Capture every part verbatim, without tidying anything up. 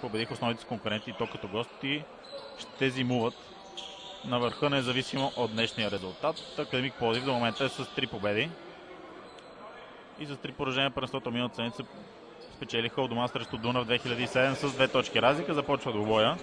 победиха основните си конкуренти и то като гости ще зимуват на върха, независимо от днешния резултат. Академик Пловдив до момента е с три победи и с три поражения първенството миналата седмица спечелиха у дома срещу Дунав две хиляди и седем с две точки разлика. Започва двубоя.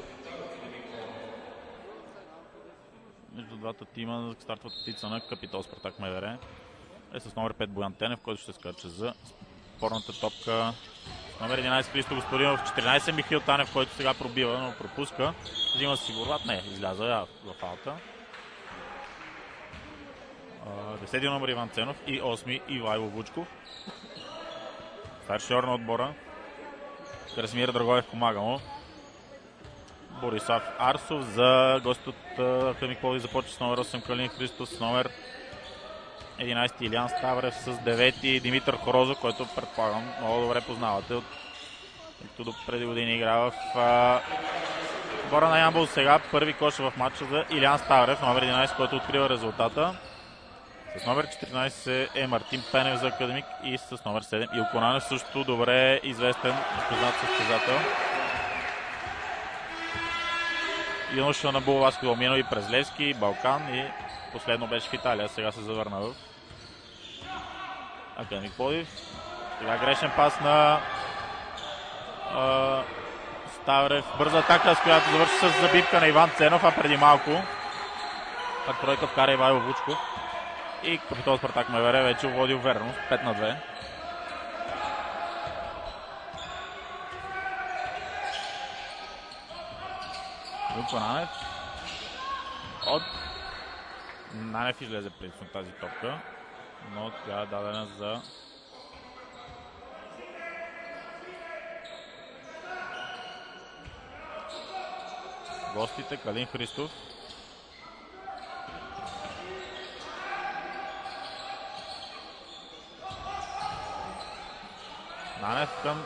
Между двата тима стартват птица на Капитол Спартак МВР. Е с номер пет Боян Тенев, който ще скача за спорната топка. Номер единайсет Христо Господинов, четиринайсет Михаил Танев, който сега пробива, но пропуска. Взима си борбат, не, изляза в фалта. десети номер Иван Ценов и осми Ивайло Вучков. Старшиор на отбора. Красимир Драгоев помага му. Борислав Арсов за гост от Академик Пловдив започва с номер осем Калин Христос, с номер единайсет Илян Ставрев, с девети Димитър Хорозов, който предполагам много добре познавате, от като преди години игра в отбора на Ямбол. Сега първи кош в матча за Илян Ставрев, номер единайсет, който открива резултата. С номер четиринайсет е Мартин Пенев за Академик и с номер седем Илко Нанев, също добре известен познат състезател. Юноша на Булваско Мино и през Левски, Балкан и последно беше в Италия, сега се завърна в Академик Пловдив. Сега грешен пас на а, Ставрев. Бърза атака, с която завърши с забивка на Иван Ценов, а преди малко пак тройка вкара Ивайло Вучков. И Капитол Спартак МВР вече води уверено пет на две. Илко Нанев. От Нанев излезе предишно тази топка, но тя е дадена за гостите. Калин Христов. Нанев към...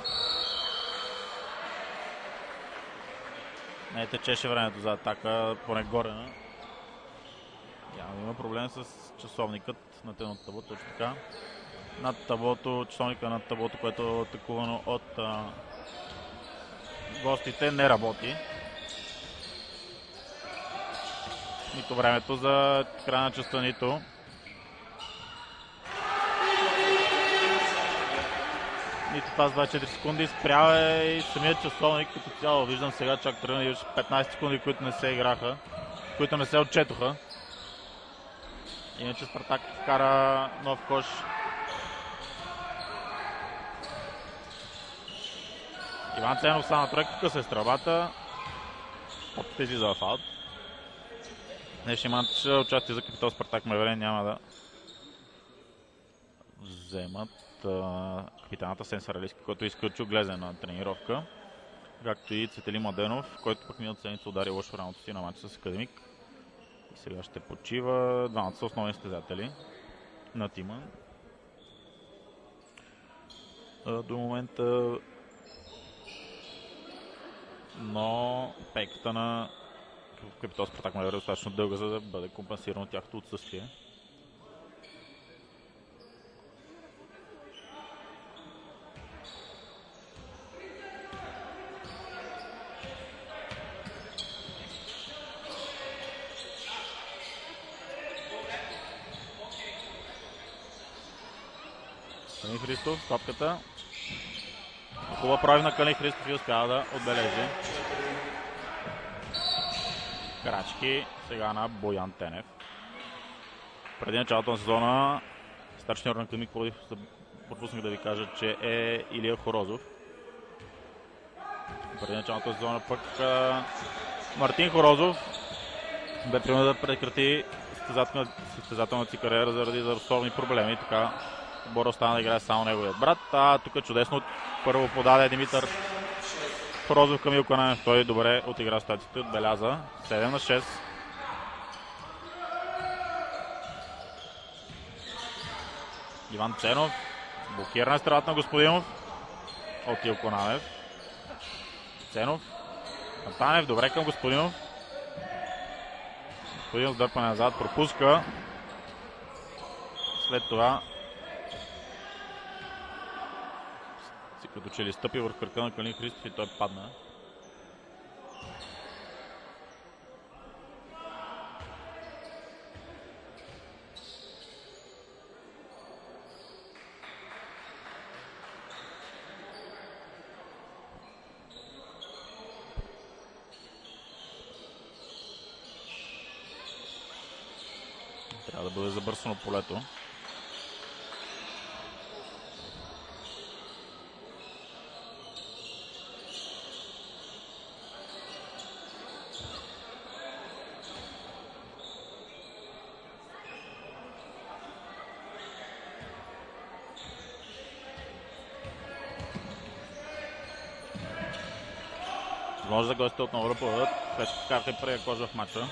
Не течеше времето за атака, поне Горена. Явно има проблем с часовникът на тъмното табло, точно така. Над таблото, часовника над таблото, което е атакувано от а, гостите, не работи. Нито времето за края на частта, нито Нито това с двайсет и четири секунди. Спрява е и самият часовник като цяло. Виждам сега чак тръгна и петнайсет секунди, които не се играха, които не се отчетоха. Иначе Спартак вкара нов кош. Иван Ценов са на тройка, къса е стрелбата. Топката излиза в аут. Днешния матч участие за Капитол Спартак МВР няма да вземат капитаната Сен Саралийски, който изключи глезе на тренировка, както и Цветели Младенов, който пък миналата седмица удари лошо раното си на матча с Академик. И сега ще почива. Двамата са основни състезатели на тима. До момента, но пейката на Капитол Спартак МВР е достатъчно дълга, за да бъде компенсирано тяхното отсъствие. Калин Христов, топката. Хубава прави на Калин Христов и успява да отбележи. Крачки сега на Боян Тенев. Преди началото на сезона старшиор на Академик Пловдив, пропуснах да ви кажа, че е Илия Хорозов. Преди началото на сезона пък Мартин Хорозов бе принуден да прекрати състезателната си кариера заради здравословни проблеми. Така отбора остана да играе само неговият брат. А тук чудесно първо подаде Димитър Хорозов към Илко Нанев. Той добре отигра статите, отбеляза седем на шест. Иван Ценов. Блокиране стрелата на Господинов от Илко Нанев. Ценов. Танев добре към Господинов. Господинов дърпане назад, пропуска. След това като че ли стъпи върху кръка на Калин Христов и той падна. Трябва да бъде забърсано полето. Може да гостите отново да подадат. Пет карта и първия кожа в матча.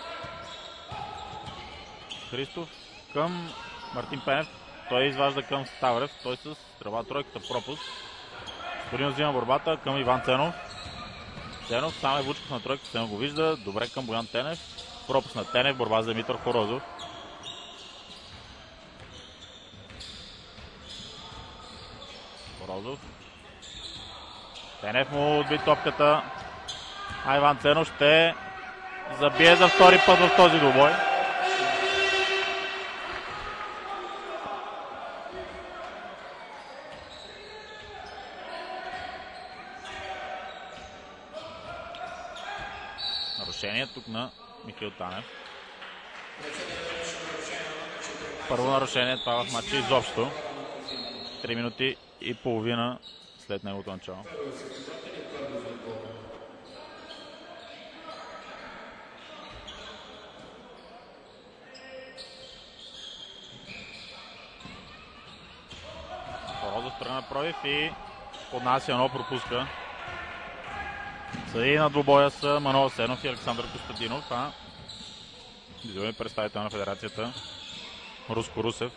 Христов към Мартин Пенев. Той изважда към Ставрев. Той с тръба тройката пропуск. Спорим взима борбата към Иван Ценов. Ценов сам е Вучков на тройката. Ценов го вижда. Добре към Боян Тенев. Пропуск на Тенев. Борба за Димитър Хорозов. Хорозов. Тенев му отби топката. А Иван Ценов ще забие за втори път в този двубой. Нарушение тук на Михаил Танев. Първо нарушение това в матча изобщо. три минути и половина след неговото начало. Хорозов тръгна пробив и поднася едно пропуска. Съди на двубоя са Манол Сенов и Александър Костадинов, а визуален представител на федерацията Руско Русев.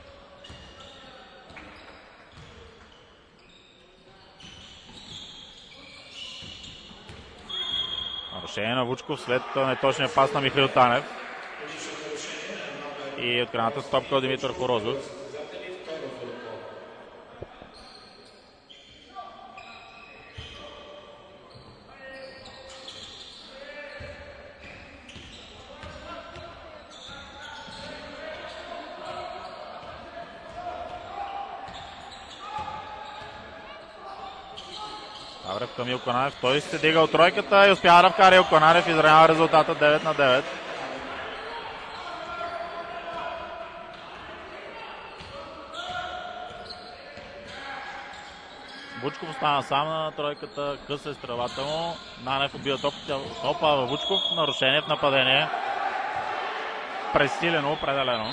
Нарушение на Вучков след неточния пас на Михаил Танев. И от крайната стопка от Димитър Хорозов. Ставрев към Илко Нанев. Той се дига от тройката и успява да вкара Илко Нанев. Изравнява резултата девет на девет. Вучков остана сам на тройката. Къса е стрелата му. Нанев убива топката. Опа във Вучков. Нарушение в нападение. Пресилено, определено.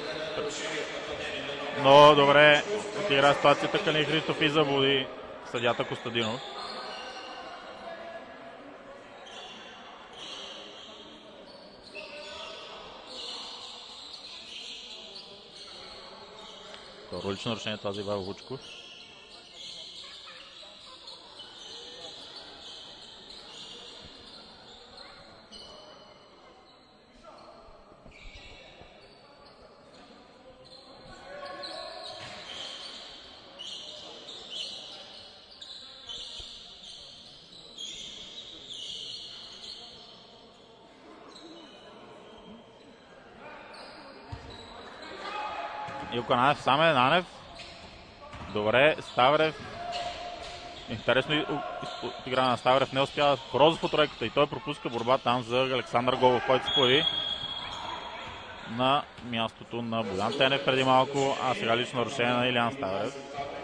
Но добре отигра ситуацията Калин Христов и заблуди съдията Костадинов. Второ лично нарушение това за Ивайло Вучков. Илко Нанев, сам е Нанев. Добре, Ставрев. Интересно игра на Ставрев, не успява Хорозов по тройката и той пропуска борба там за Александър Голов, който се появи на мястото на Боян Тенев преди малко, а сега лично нарушение на Илиан Ставрев.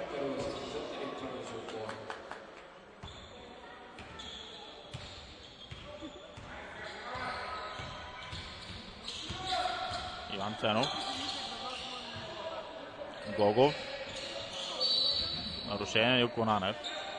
Иван Ценов. Гогов. Нарушение на Илко Нанев.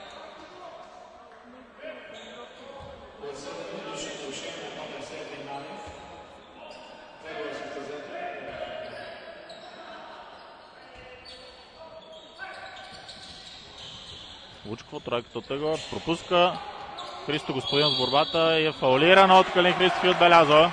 Вучков, тройката от ъгъла, пропуска. Христо Господин с борбата и е фаулиран от Калин Христов и отбелязва.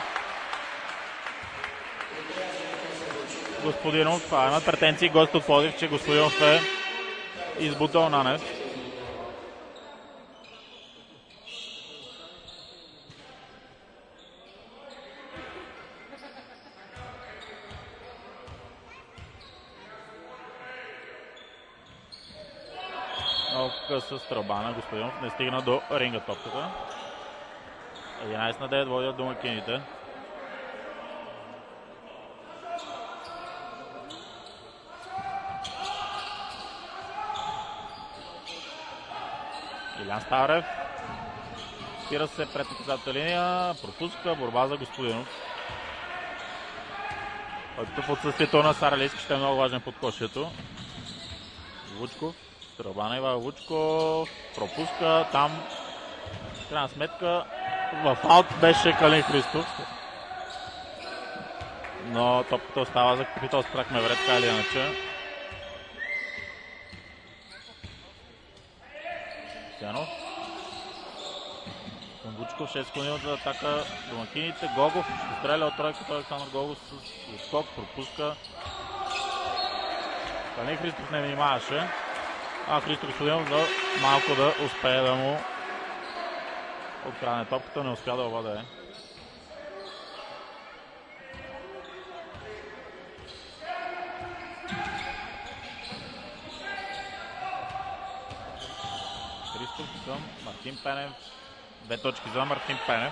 Господинов, това имат претенции гост от Пловдив, че Господинов е избутал Нанев. много къса стрелба на Господинов. Не стигна до ринга топката. единайсет на девет водят домакините. Илян Ставрев спира се пред наказателната линия, пропуска, борба за Господинов. Който в отсъствието на Саралийски ще е много важен под кошието. Вучков, стрелба на Ивайло Вучков, пропуска, там в крайна сметка в аут беше Калин Христов. Но топката остава за Капитал Спартак МВР, така или иначе. Сянов. Към Вучков, шест секунди за атака домакините. Гогов ще стреля от тройката. Александър Гогов с отскок, пропуска. Калин Христов не внимаваше. А Христо Господинов за малко да успее да му открадне топката, не успя да овладее. Христов към Мартин Пенев. Две точки за Мартин Пенев.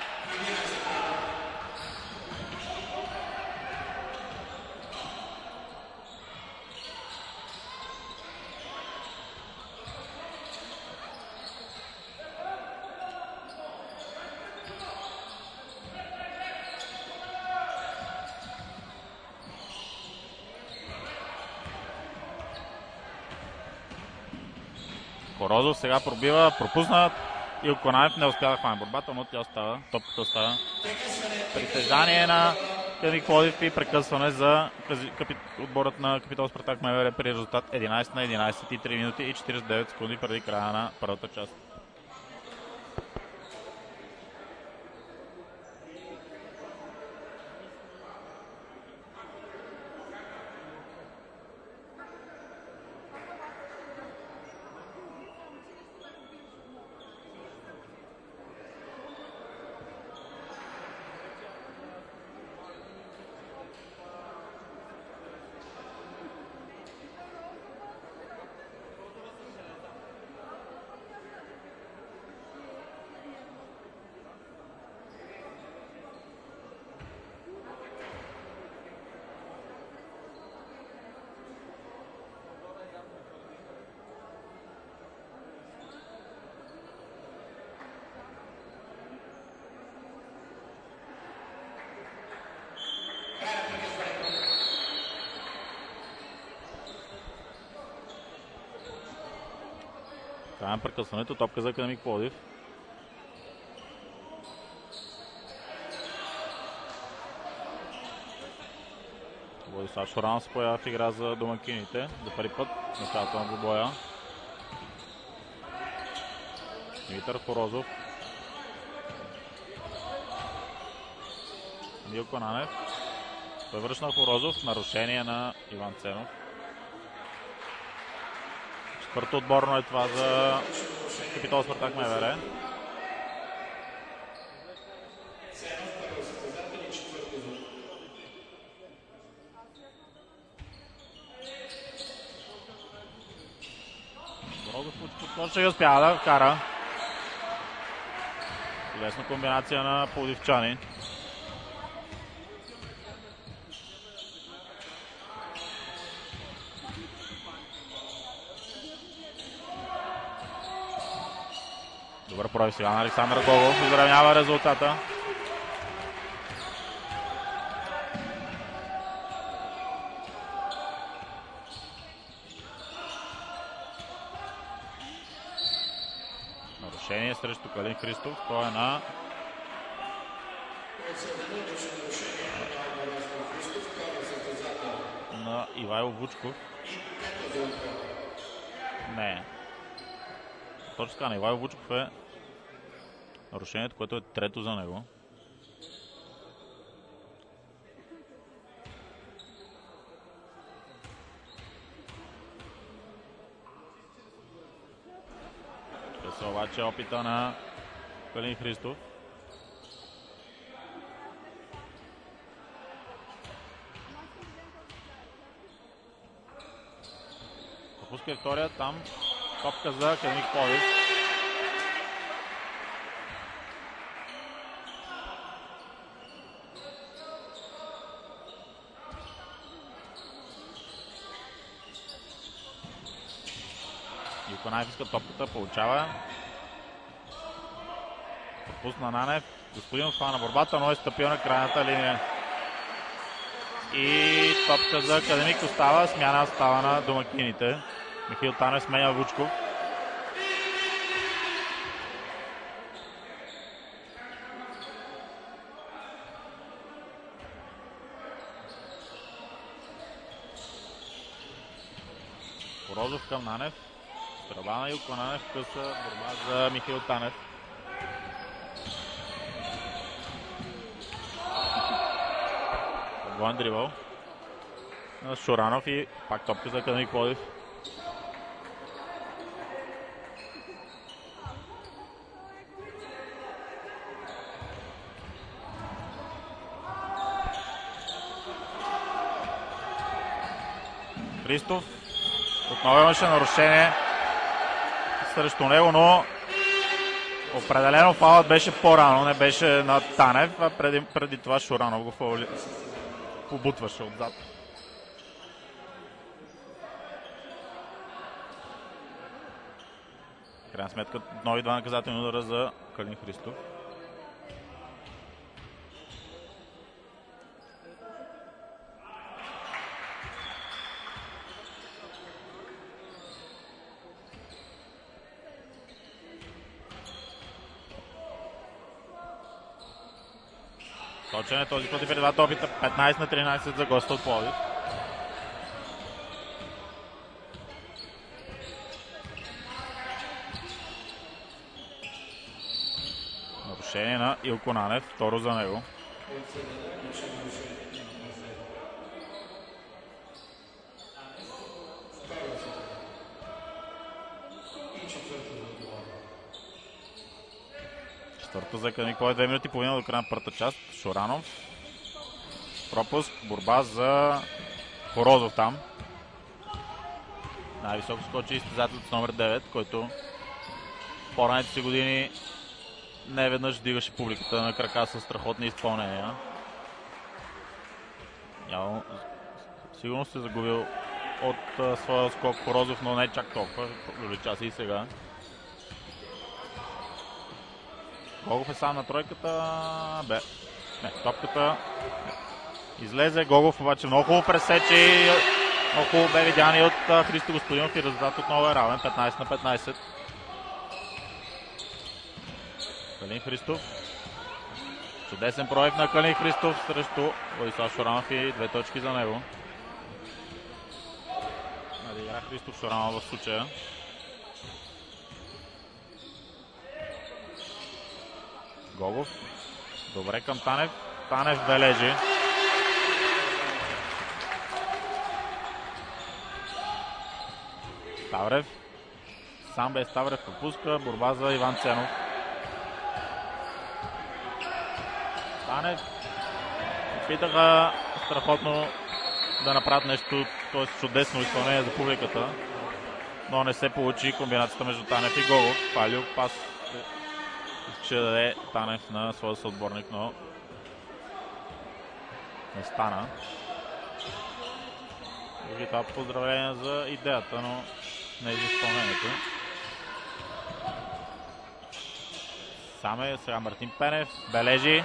Хорозов сега пробива, пропусна. Илко Конаев не успя да хване борбата, но тя остава. Топката остава. Притежание на Академик Пловдив и прекъсване за отборът на Капитал Спартак МВР при резултат единайсет на единайсет и три минути и четирийсет и девет секунди преди края на първата част. Край на прекъсването, топка за Академик Пловдив. Владислав Шоранов се появява в игра за домакините. За първи път в началото на двубоя. Димитър Хорозов. Милко Нанев. Той връща на Хорозов. Нарушение на Иван Ценов. Четвърто отборно е това за Капитал Спартак МВР. Хорозов точно и успява да вкара. Лесна комбинация на пловдивчани. Добър прояв сега на Александър Гогов. Изравнява резултата. Нарушение срещу Калин Христов. Той е на... на Ивайло Вучков. Не. Точно така, на Ивайло Вучков е нарушението, което е трето за него. Ще се обаче опита на Калин Христов. Пропуска втория, там Топка за Академик Пловдив. Юконаев иска топката, получава. Пропусна Нанев. Господин хвана борбата, но е стъпил на крайната линия. И топка за Академик остава. Смяна става на домакините. Михаил Танев сменя Вучков. Порозов към Нанев. Тръба на Илко Нанев, къса борба за Михаил Танев. Двоен дрибъл на Шоранов и пак топка за Академик Пловдив. Христов. Отново имаше нарушение срещу него, но определено фаулът беше по-рано, не беше на Танев, а преди, преди това Шоранов го фаули... побутваше отзад. В крайна сметка нови два наказателни удара за Калин Христов. Точен е този път и преди двата опита. петнайсет на тринайсет за госта от Пловдив. Нарушение на Илко Нанев. Второ за него. Четвърто за Академик Пловдив. Две минути и половина до края на първата част. Шоранов. Пропуск. Борба за Хорозов там. Най-високо скочи изтезател с номер девет, който в по-ранните си години не веднъж дигаше публиката на крака с страхотни изпълнения. Няма... Сигурно се загубил от а, своя скок Хорозов, но не чак толкова. Увлеча се и сега. Гогов е сам на тройката. Бе. Не, топката излезе. Гогов обаче много хубаво пресече. Много хубаво бе видян и от а, Христо Господинов и резултат отново е равен. петнайсет на петнайсет. Калин Христов. Чудесен проект на Калин Христов срещу Владислав Шоранов и две точки за него. Надигра Христов Шоранов в случая. Гогов. Добре към Танев. Танев бележи. Ставрев. Сам бе Ставрев пропуска. Борба за Иван Ценов. Танев. Опитаха страхотно да направят нещо, т.е. чудесно изпълнение за публиката, но не се получи комбинацията между Танев и Гогов. Палил пас ще даде Танев на своя съотборник, но не стана. И това поздравление за идеята, но не и за изпълнението. Саме сега Мартин Пенев бележи.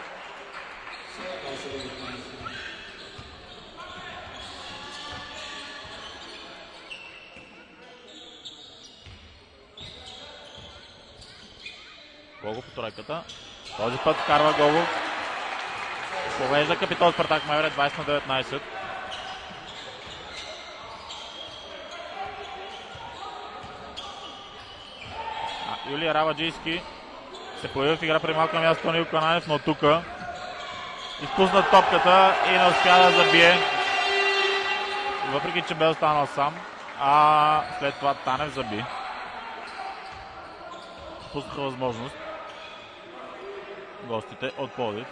Гогов по тройката. Този път вкарва Гогов. Повежда Капитол Спартак Майоре двайсет на деветнайсет. А, Юлия Раваджийски се появи в игра при малко на място на Илко Нанев, но тук изпусна топката и не успя да забие. Въпреки че бе останал сам, а след това Танев заби. Пуснаха възможност гостите от Пловдив.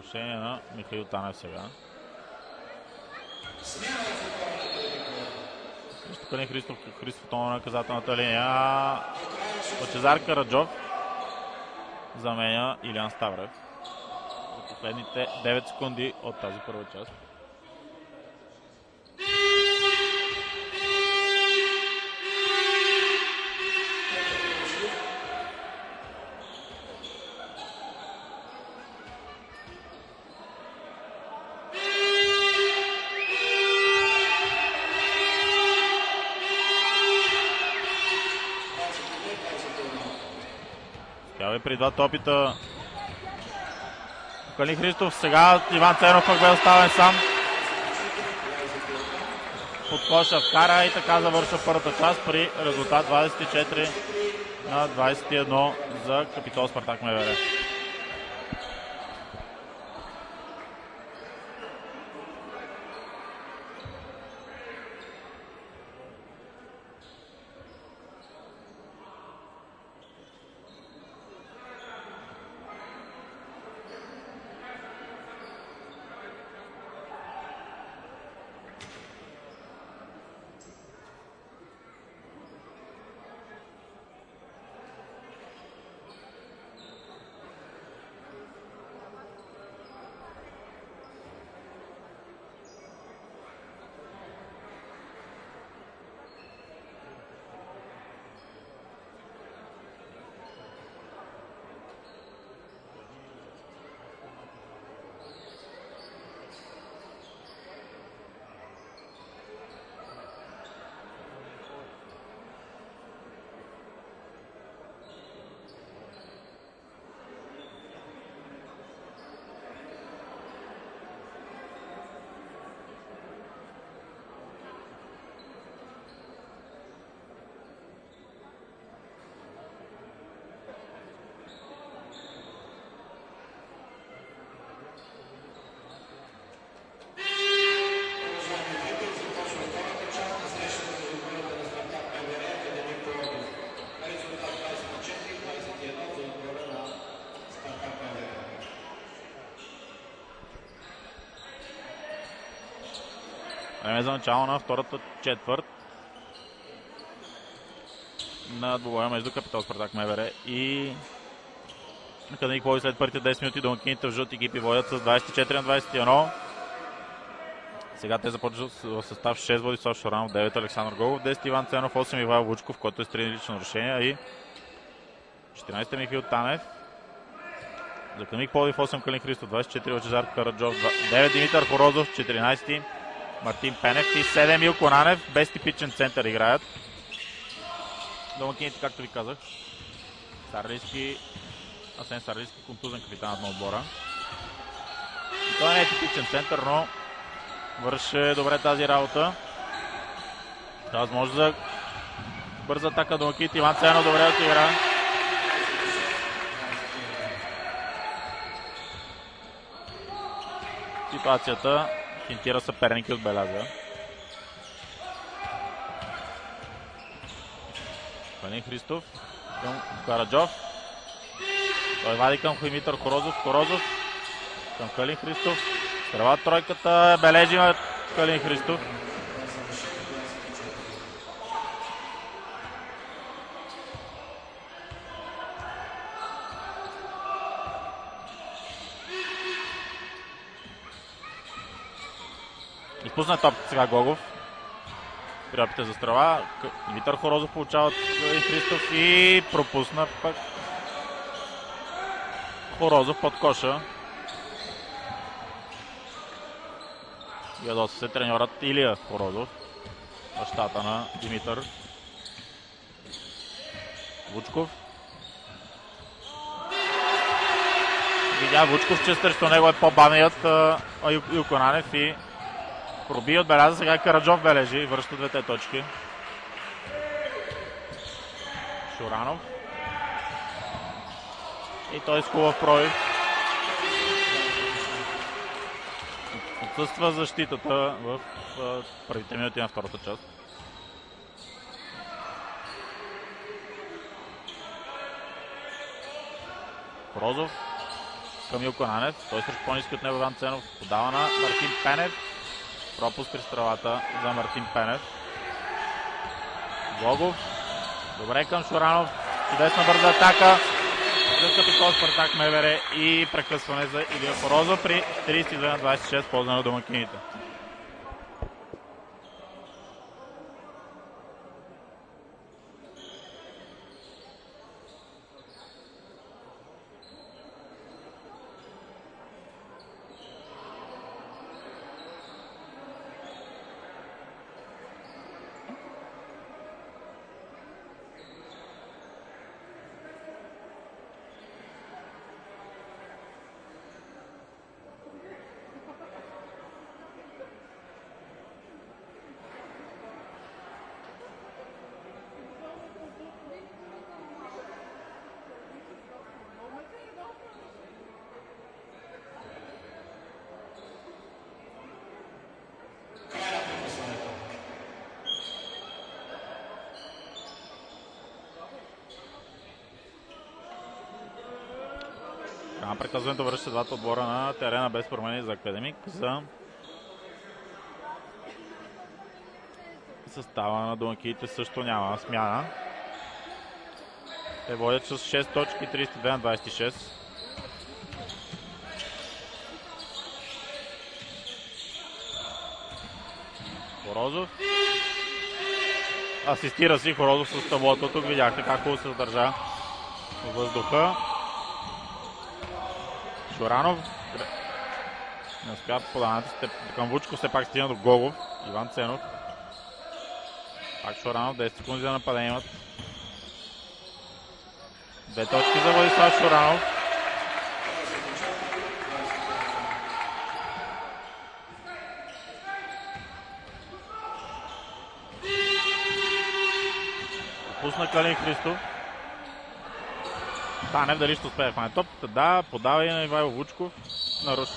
нарушение на Михаил Танев сега. Също Калин Христов, Христов на наказателната линия. Лъчезар Караджов заменя Илиан Ставрев. За последните девет секунди от тази първа част. При двата опита Калин Христов, сега Иван Ценов пък бе оставен сам. Под коша вкара и така завършва първата част при резултат двадесет и четири на двадесет и едно за Капитол Спартак МВР. Време за начало на втората четвърт на двубоя между Капитол Спартак МВР и Академик Пловдив. След първите десет минути домакините в жълти екипи водят с двадесет и четири на двадесет и едно. Сега те започват в състав шест Владислав Шоранов, девет Александър Голов, десет Иван Ценов, осем Ивайло Вучков, който е с три лични нарушения, и четиринадесет Михаил Танев. За Академик Пловдив осем Калин Христов, двадесет и четири Лъчезар Караджов, девет Димитър Хорозов, четиринадесет Мартин Пенев и седем Илко Нанев. Без типичен център играят домакините, както ви казах. Сарлийски, Асен Сарлийски, контузен капитанът на отбора. И той не е типичен център, но върши добре тази работа. Това е възможно за бърза атака домакините. Иван Ценов добре да игра. Ситуацията финтира съперник и отбеляза. Калин Христов към Караджов. Той вади към Димитър Хорозов. Хорозов към Калин Христов. Стрела тройката. Бележи на Калин Христов. Изпусна топката сега Гогов. При опита за стрела. Димитър Хорозов получава от Калин Христов и пропусна пък Хорозов под коша. Ядоса се треньорът Илия Хорозов, бащата на Димитър. Вучков. Видя Вучков, че срещу него е по-бавният Илко Нанев и проби, отбеляза. Сега Караджов бележи и връща двете точки. Шоранов. И той с хубав пробив. Отсъства защитата в първите минути на втората част. Хорозов. към Илко Нанев. Той срещу по-ниски от него Иван Ценов. Подава на Мартин Пенев. Пропуск при стрелата за Мартин Пенев. Гогов. Добре към Шоранов. Чудесна бърза атака за Капитол Спартак МВР и прекъсване за Илия Хорозов при тридесет и две на двадесет и шест в полза на домакините. Прекъсването връща двата отбора на терена без промени за Академик. За състава на домакините също няма смяна. Те водят с шест точки, тридесет и две на двадесет и шест. Хорозов. Асистира си Хорозов с таблото. Тук видяхте как хубаво се задържа във въздуха. Шоранов не успя по подаването. Към Вучков все пак стигна до Гогов. Иван Ценов. Пак Шоранов, десет секунди за нападение имат. Две точки за Владислав Шоранов. Пусна Калин Христов. Танев дали ще успее да хване топката? Да, подава и на Ивайло Вучков. Наруш...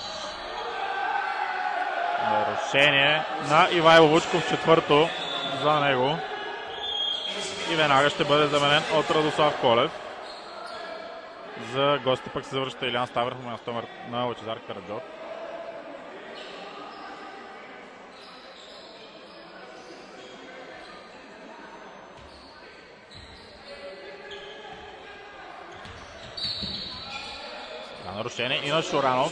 Нарушение на Ивайло Вучков, четвърто за него. И веднага ще бъде заменен от Радослав Колев. За гости пък се завръща Илян Ставров на Лъчезар Караджов. Нарушение и на Шоранов.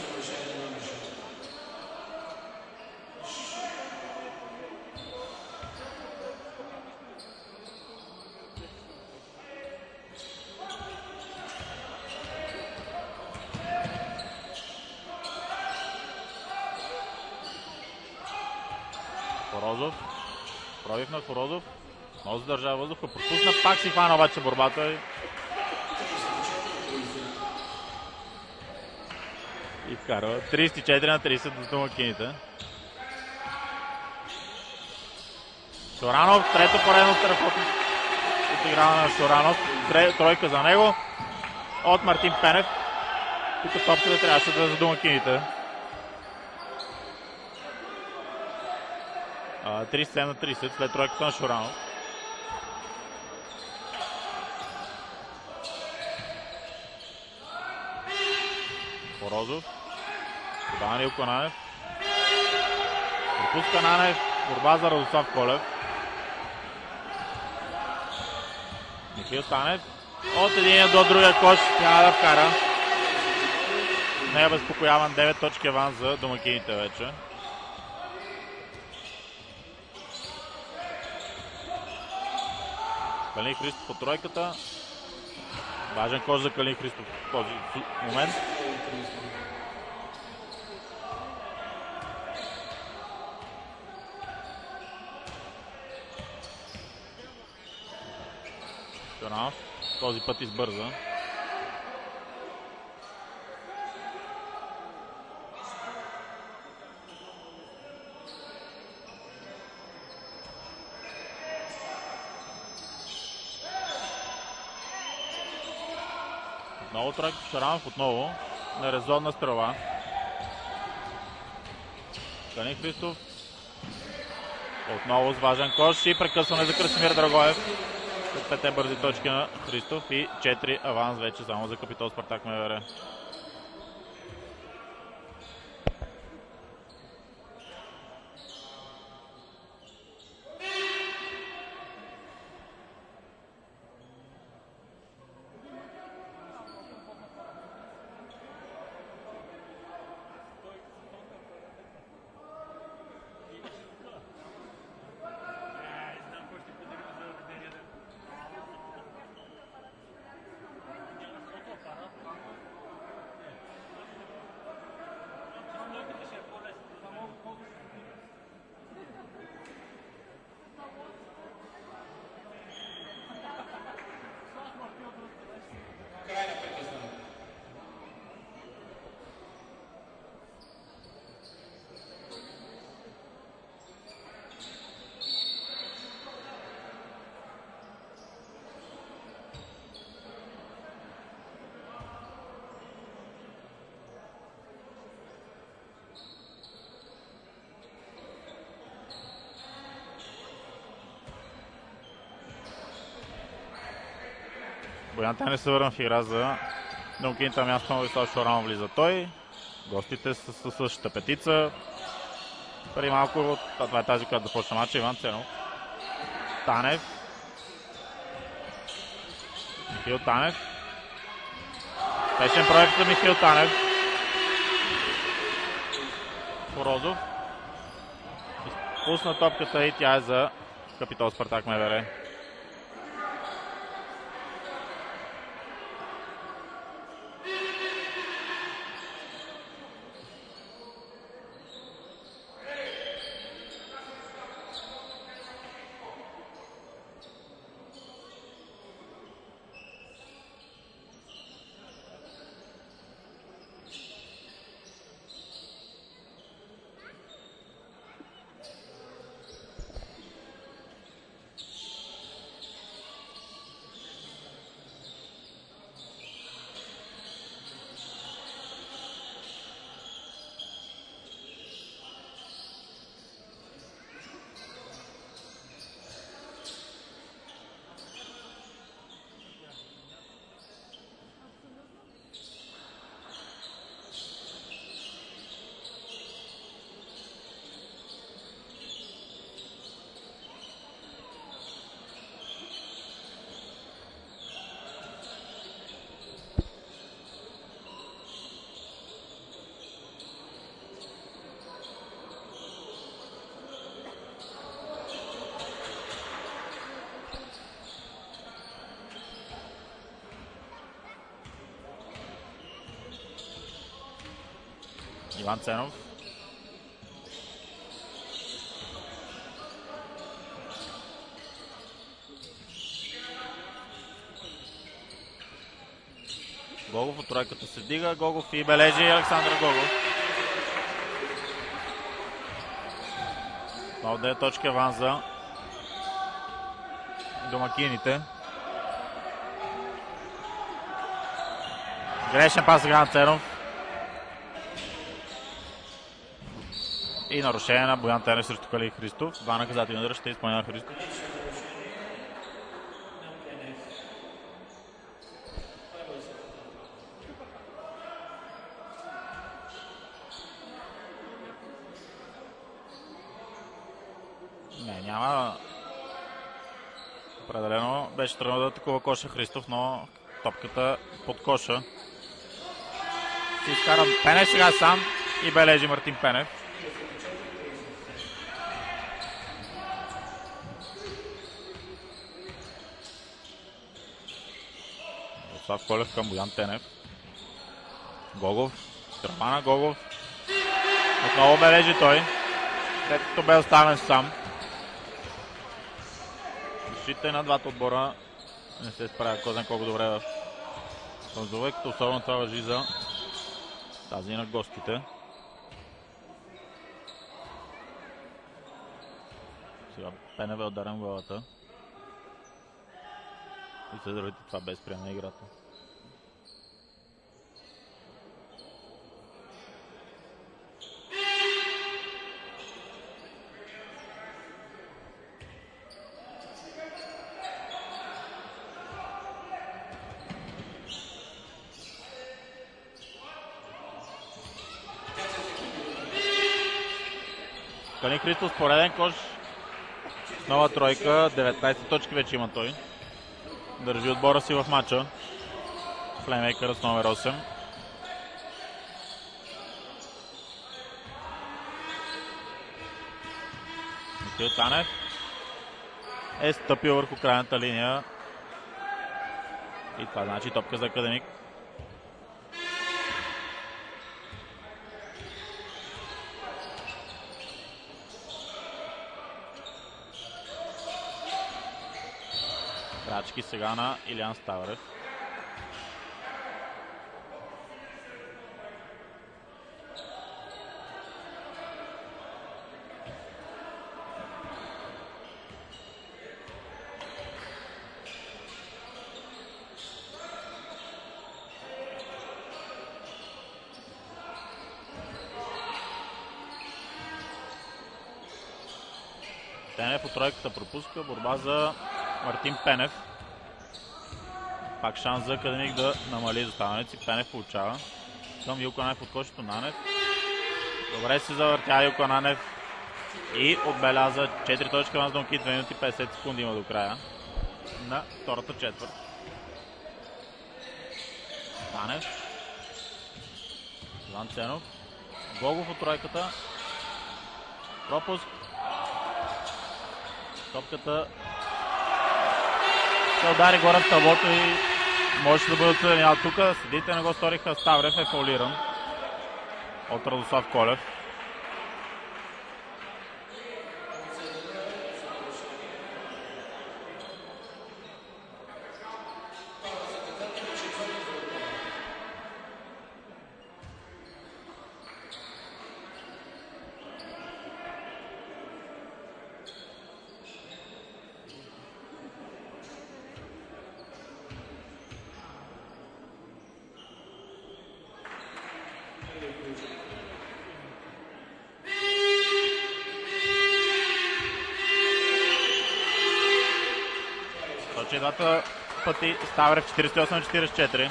Хорозов. Пробив на Хорозов. Много задържава въздуха. Пропусна. Пак си хвана обаче борбата. И вкарва тридесет и четири на тридесет за домакините. Шоранов, трето поредно страхотно отиграва на Шоранов. Тройка за него от Мартин Пенев. Тук топката трябваше да е за домакините. тридесет и седем на тридесет след тройката на Шоранов. Хорозов. Подава Илко Нанев. Пропуска Нанев. Борба за Радослав Колев. Михаил Танев. От единия до другия кош трябва да вкара. Не е безпокояван. девет точки аванс за домакините вече. Калин Христов по тройката. Важен кош за Калин Христов в този момент. Шоранов този път избърза. Отново тройка Шоранов, отново нерезонна стрела. Калин Христов. Отново с важен кош и прекъсване за Красимир Драгоев. След пете бързи точки на Христов и четири аванс вече само за Капитол Спартак МВР. Боян Тенев се върна в игра за домакините, място на Владислав Шоранов влиза той. Гостите са със същата петица. Преди малко, това е тази, която започна матча, Иван Ценов. Танев. Михаил Танев. Пешен проект за Михаил Танев. Порозов. Пусна топката и тя е за Капитол Спартак МВР. Иван Ценов. Гогов от тройката се дига. Гогов и бележи Александър Гогов. Много девет точки аванс за домакините. Грешен пас за Иван Ценов. И нарушение на Боян Тенев срещу Калин Христов. Два наказателни удара ще изпълнява Христов. Не, няма. Определено беше тръгнал да атакува коша Христов, но топката под коша. Ще изкара Пенев сега сам и бележи Мартин Пенев. Слав Колев към Боян Тенев. Гогов. Стърмана Гогов. Отново бележи той. След като бе оставен сам. Защита на двата отбора не се справя кой знае колко добре в Слънзове, като особено това важи за тази на гостите. Сега Пенев е ударен в главата. И се заради това без приема на играта. Калин Христов с пореден кош. Нова тройка, деветнайсет точки вече има той. Държи отбора си в матча. Плеймейкър с номер осем. Михаил Танев е стъпил върху крайната линия. И това значи топка за Академик. Крачки сега на Илиан Ставрев. Тенев от тройката пропуска. Борба за Мартин Пенев. Пак шанс за Академик да намали изоставането си. Пенев получава към Илко Нанев от кошето. Нанев. Добре се завъртя Илко Нанев и отбеляза четири точки на Донки. две минути и петдесет секунди има до края на втората четвърт. Танев. Иван Ценов. Гогов от тройката. Пропуск. Топката се удари горе в таблото и може да бъде отсъдени. А тук съдиите не го сториха. Ставрев е фаулиран от Радослав Колев. Точи двата пъти Ставрев четиридесет и осем четиридесет и четири.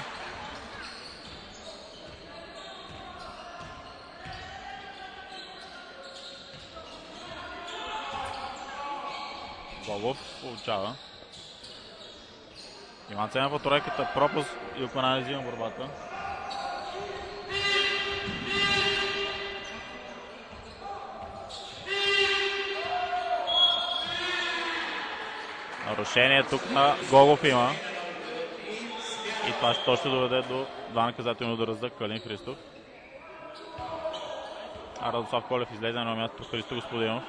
Богов получава. Иван Ценев по тройката. Пропуск. Илко Нанев взима борбата. Нарушение тук на Гогов има. И това ще ще доведе до два наказателни удара за Калин Христов. А Радослав Колев излезе на място по Христо Господинов.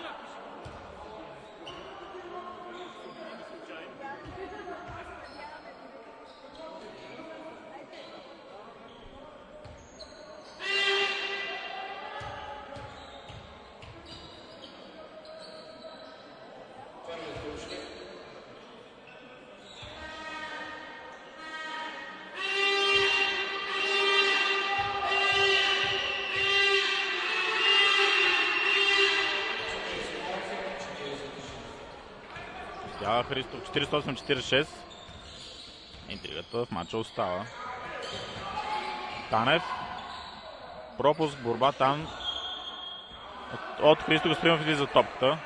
Христов четиридесет и осем четиридесет и шест. Интригата в матча остава. Танев. Пропуск, борба там. От, от Христо Господинов излиза топката.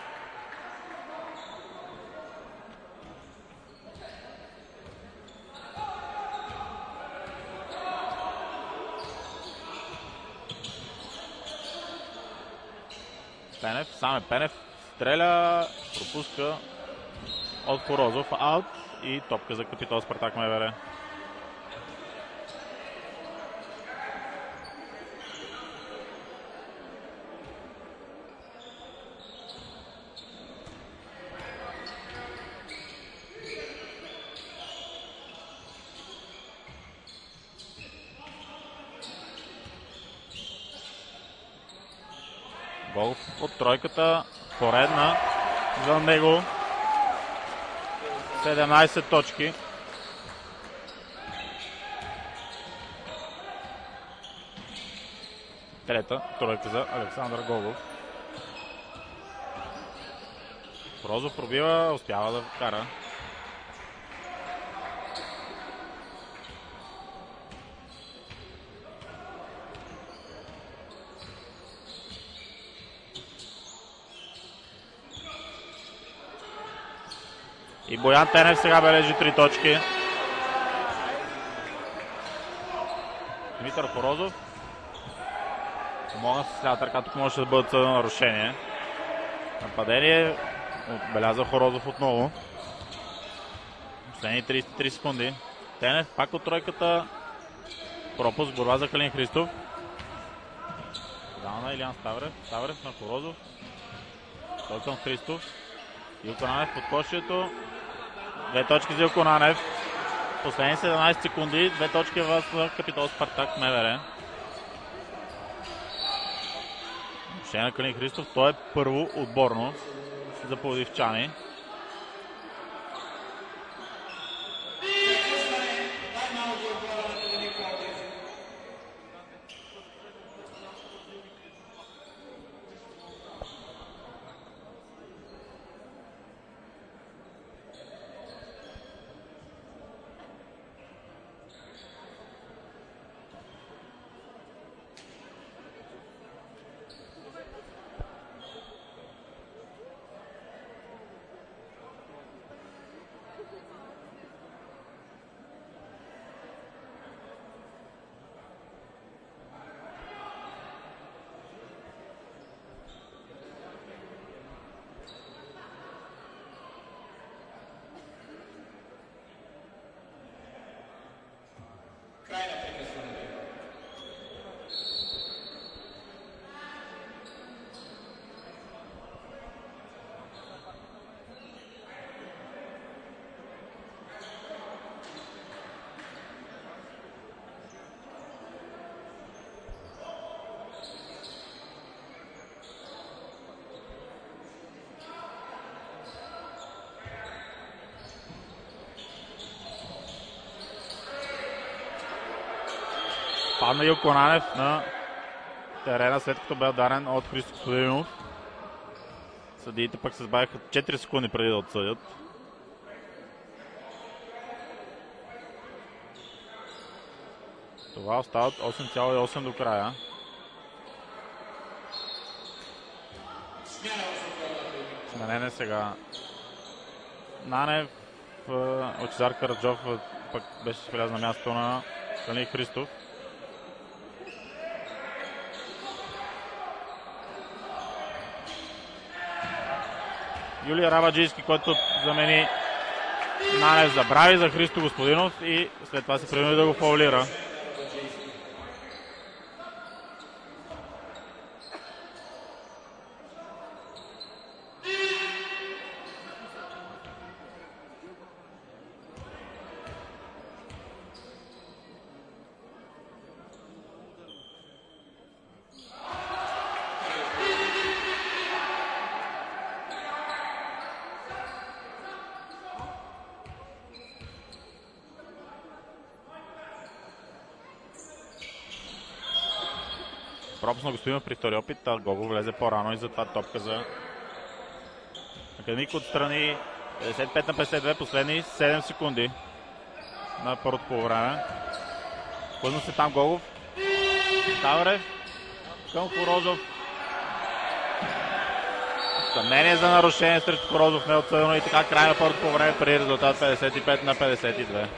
Пенев, сам е Пенев. Стреля, пропуска от Хорозов, аут и топка за Капитол Спартак МВР. Гол от тройката, поредна за него. седемнайсет точки. Трета тройка за Александър Гогов. Розов пробива, успява да вкара. И Боян Тенев сега бележи три точки. Димитър Хорозов помогна с лята ръка, тук може да бъдат съдено нарушение. Нападение отбеляза Хорозов отново. Последни трийсет и три секунди. Тенев пак от тройката. Пропуск, борба за Калин Христов. Дал на Илиан Ставрев. Ставрев на Хорозов. Той към Христов. Илко Нанев под кошието. Две точки за Илко Нанев. Последни седемнайсет секунди. Две точки в Капитол Спартак МВР. Решение на Калин Христов. Той е първо отборно за пловдивчани. Падна Илко Нанев на терена, след като бе ударен от Христо Костадинов. Съдиите пък се сбавиха четири секунди преди да отсъдят. Това остават осем цяло и осем до края. Сменене сега. Нанев, Лъчезар Караджов пък беше влязъл на място на Калин Христов. Юлия Рабаджийски, който замени Нанев, забрави за Христо Господинов и след това се принуди да го фаулира. Пропусна Господинов при втори опит, а Гогов влезе по-рано и затова топка за Академик отстрани. петдесет и пет на петдесет и две, последни седем секунди на първото по време. Пъзна се там Гогов. Таварев към Хорозов. Съмнение за нарушение срещу Хорозов, не отсъдено и така край на първото по време при резултат петдесет и пет на петдесет и две.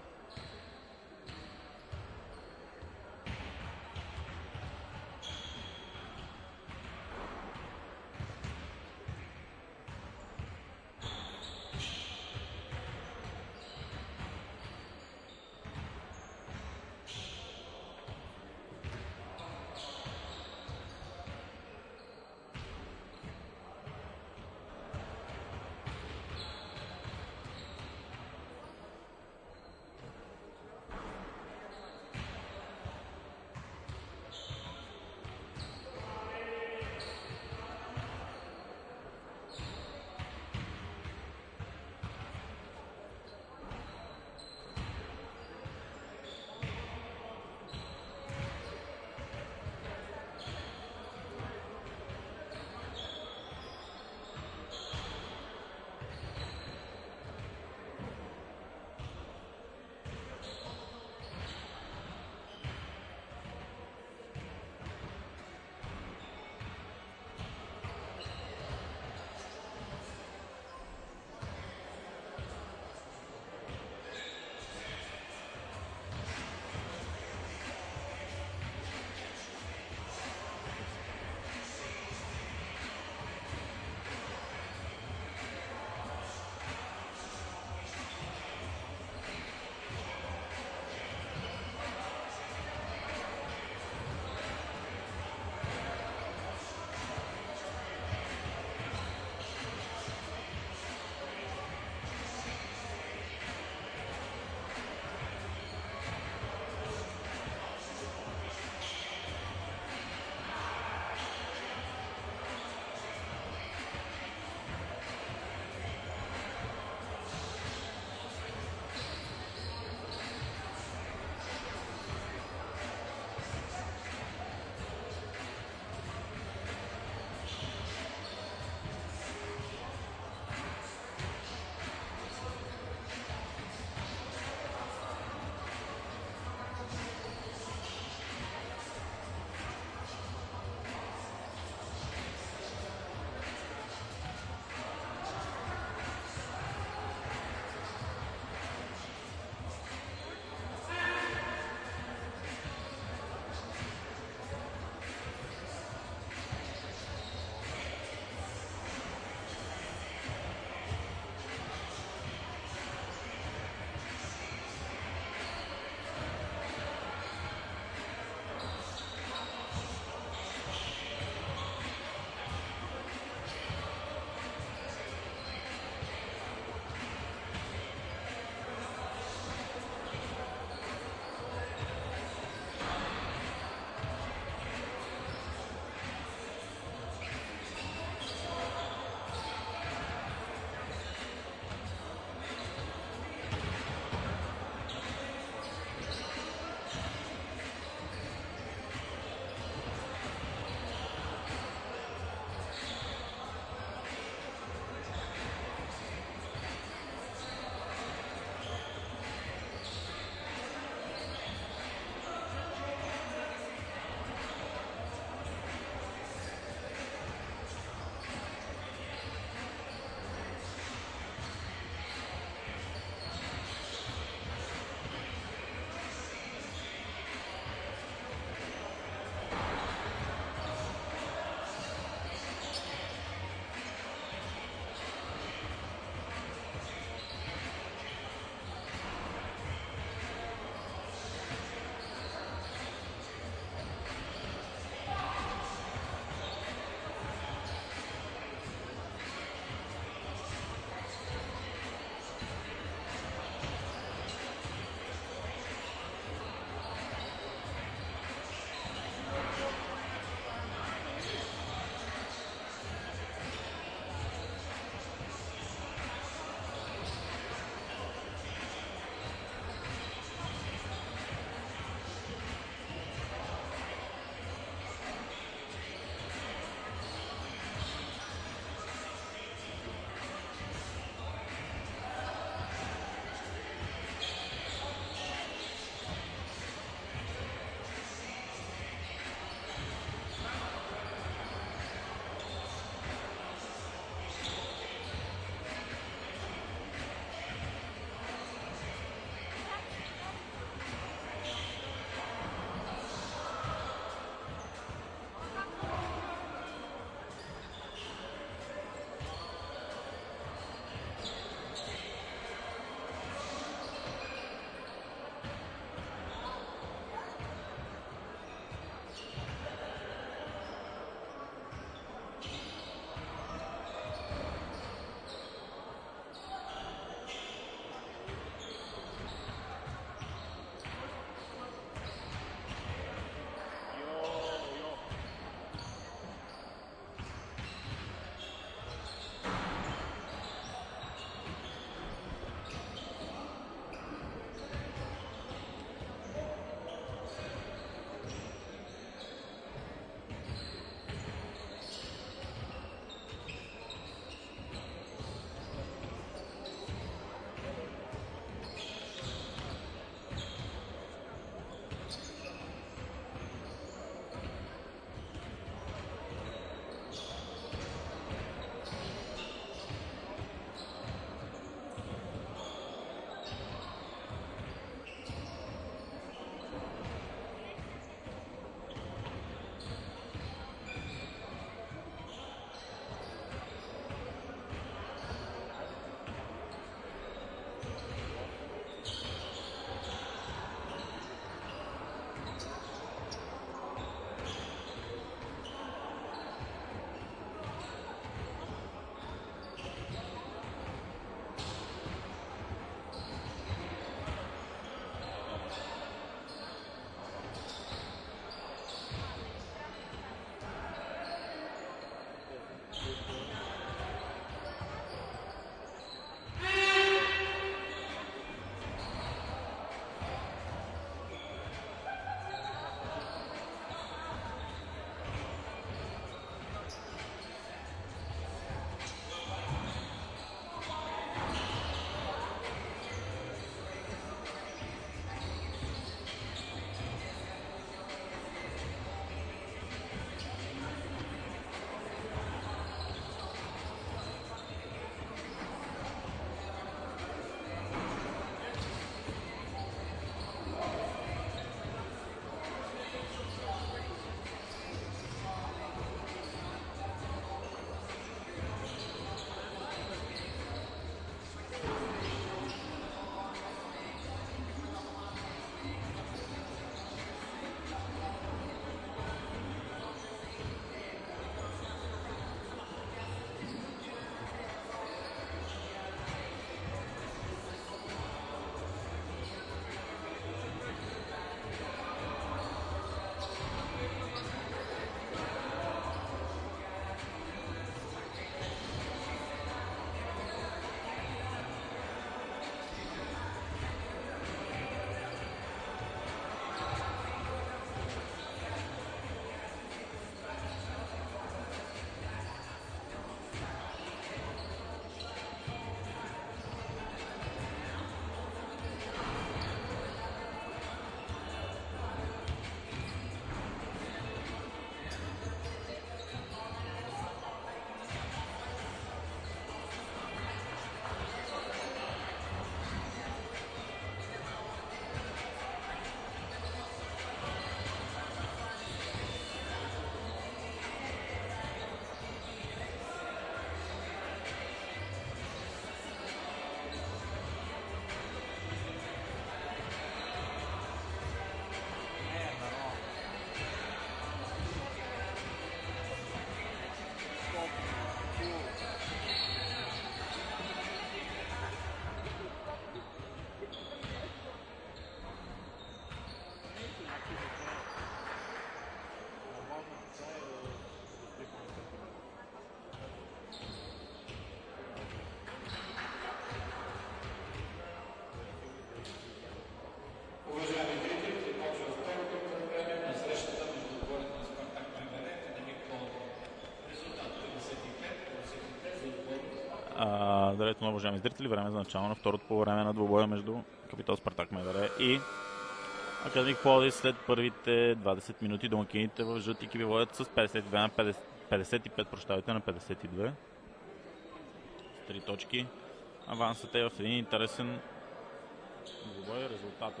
Здравейте, много уважаеми зрители. Време за начало на второто по време на двубоя между Капитал Спартак МВР и Академик Пловдив. След първите двадесет минути домакините в жълти екипи водят с петдесет и две на петдесет, петдесет и пет, прощавайте, на петдесет и две. С три точки. Авансът е в един интересен двубой, резултатен.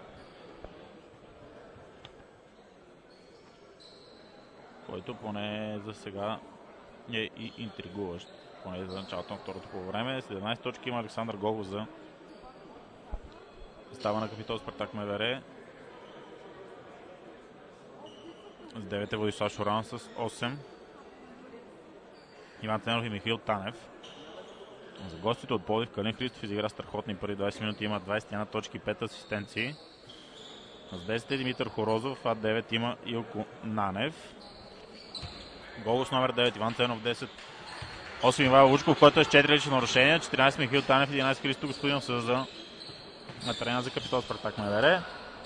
Който поне за сега е и интригуващ. Поне за началото на второто по време. седемнадесет точки има Александър Гогов за състава на Капитал Спартак МВР. С девет е Владислав Шоран с осем. Иван Ценов и Михаил Танев. За гостите от Пловдив Калин Христов изигра страхотни първи двадесет минути, има двадесет и една точки и пет асистенции. С десет е Димитър Хорозов, а девет има Илко Нанев. Гол с номер девет Иван Ценов, десет. осем Ивайло Вучков, който е с четири лични нарушения. четиринадесет Михаил Танев, единадесет Христо Господинов са за на терена за Капитал Спартак МВР.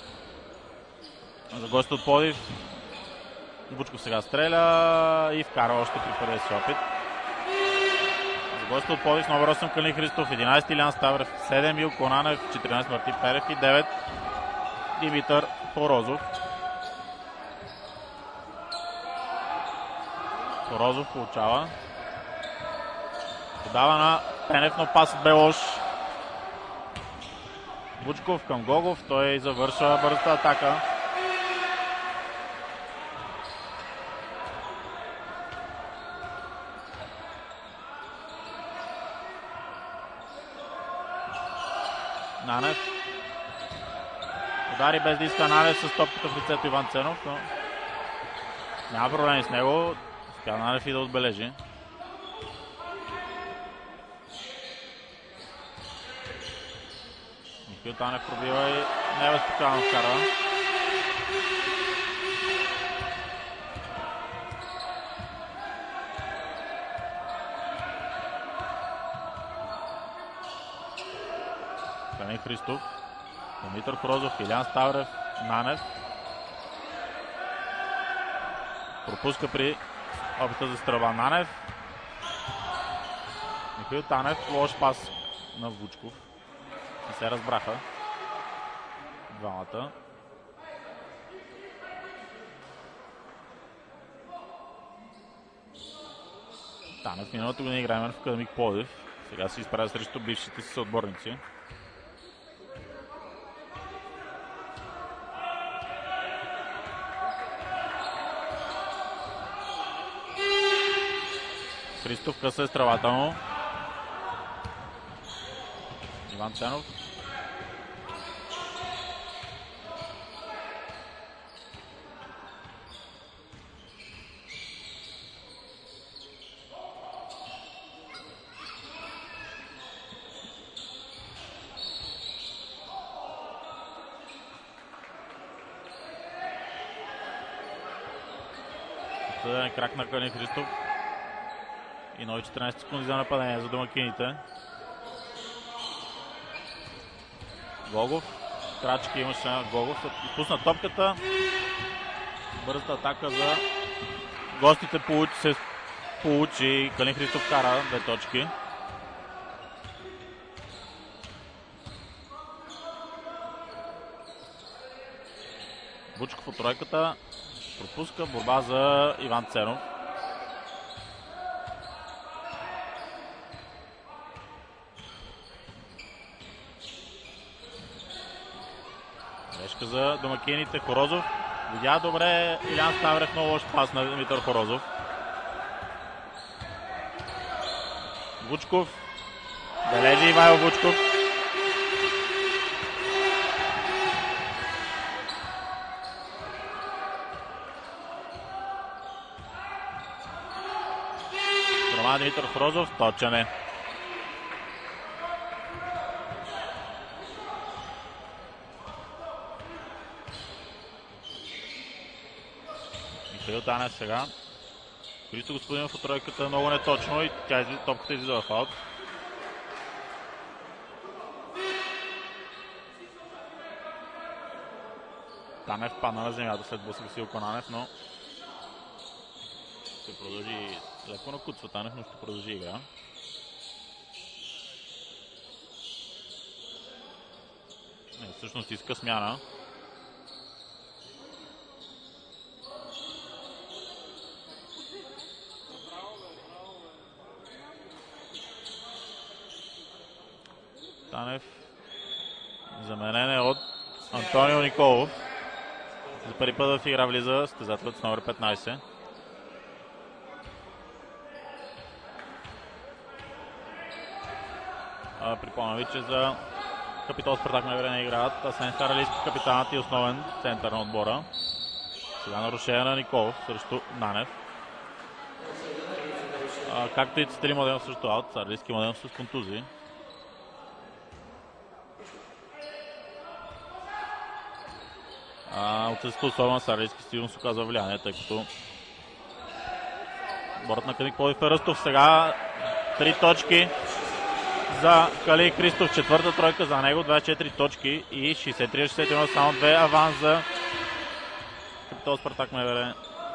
За гостите от Пловдив Вучков сега стреля и вкара още при първия си опит. За гостите от Пловдив номер осем Калин Христов, единадесет Илян Ставрев, седем Илко Нанев, четиринадесет Мартин Перев и девет Димитър Хорозов. Хорозов получава. Подава на Пенев, но пасът бе лош. Вучков към Гогов, той завършва бързата атака. Нанев. Удари без диска Нанев с топката в лицето Иван Ценов, но няма проблеми с него. Успя Нанев и да отбележи. Михаил Танев пробива и не е спокойно вкарва. Калин Христов, Димитър Хорозов, Илян Ставрев, Нанев. Пропуска при опита за стрелба Нанев. Михаил Танев, лош пас на Вучков. Не се разбраха двамата. Танев миналата година играем в Академик Пловдив. Сега се изправя срещу бившите си съотборници. Христов къса е стрелата му. Иван Ценов. Съден крак на Калин Христов. И нови четиринадесет секунди за нападение за домакините. Гогов. Крачки имаше на Гогов. Изпусна топката. Бързата атака за гостите получи, се получи. Калин Христов кара две точки. Вучков от тройката. Пропуска. Борба за Иван Ценов. За домакините. Хорозов видя добре Илян Ставрев, много лош пас на Димитър Хорозов. Вучков. Бележи Ивайло Вучков. Роман Димитър Хорозов. Точен е. Михаил Танев сега. Христо Господинов от тройката много неточно и тя излиза, топката излиза в аут. Танев падна на земята след блъсъка си Илко Нанев, но ще продължи леко на куцва Танев, но ще продължи игра. Не, всъщност иска смяна. Танев. Заменен е от Антонио Николов. За първи път в игра влиза състезателят с номер петнайсет. Припомням ви, че за Капитол Спартак МВР не играят Асен Харалийски, капитанът и основен център на отбора. Сега нарушение на Николов срещу Нанев. А, както и Цитри Младенов срещу аут, Харалийски Младенов с контузии. Отсъствието особено Сарайски сигурно се оказва влияние, тъй като отборът на Академик Пловдив е Ръстов. Сега три точки за Калин Христов, четвърта тройка за него, двайсет и четири точки и шейсет и три шейсет и едно, само две аванс за Капитол Спартак МВР.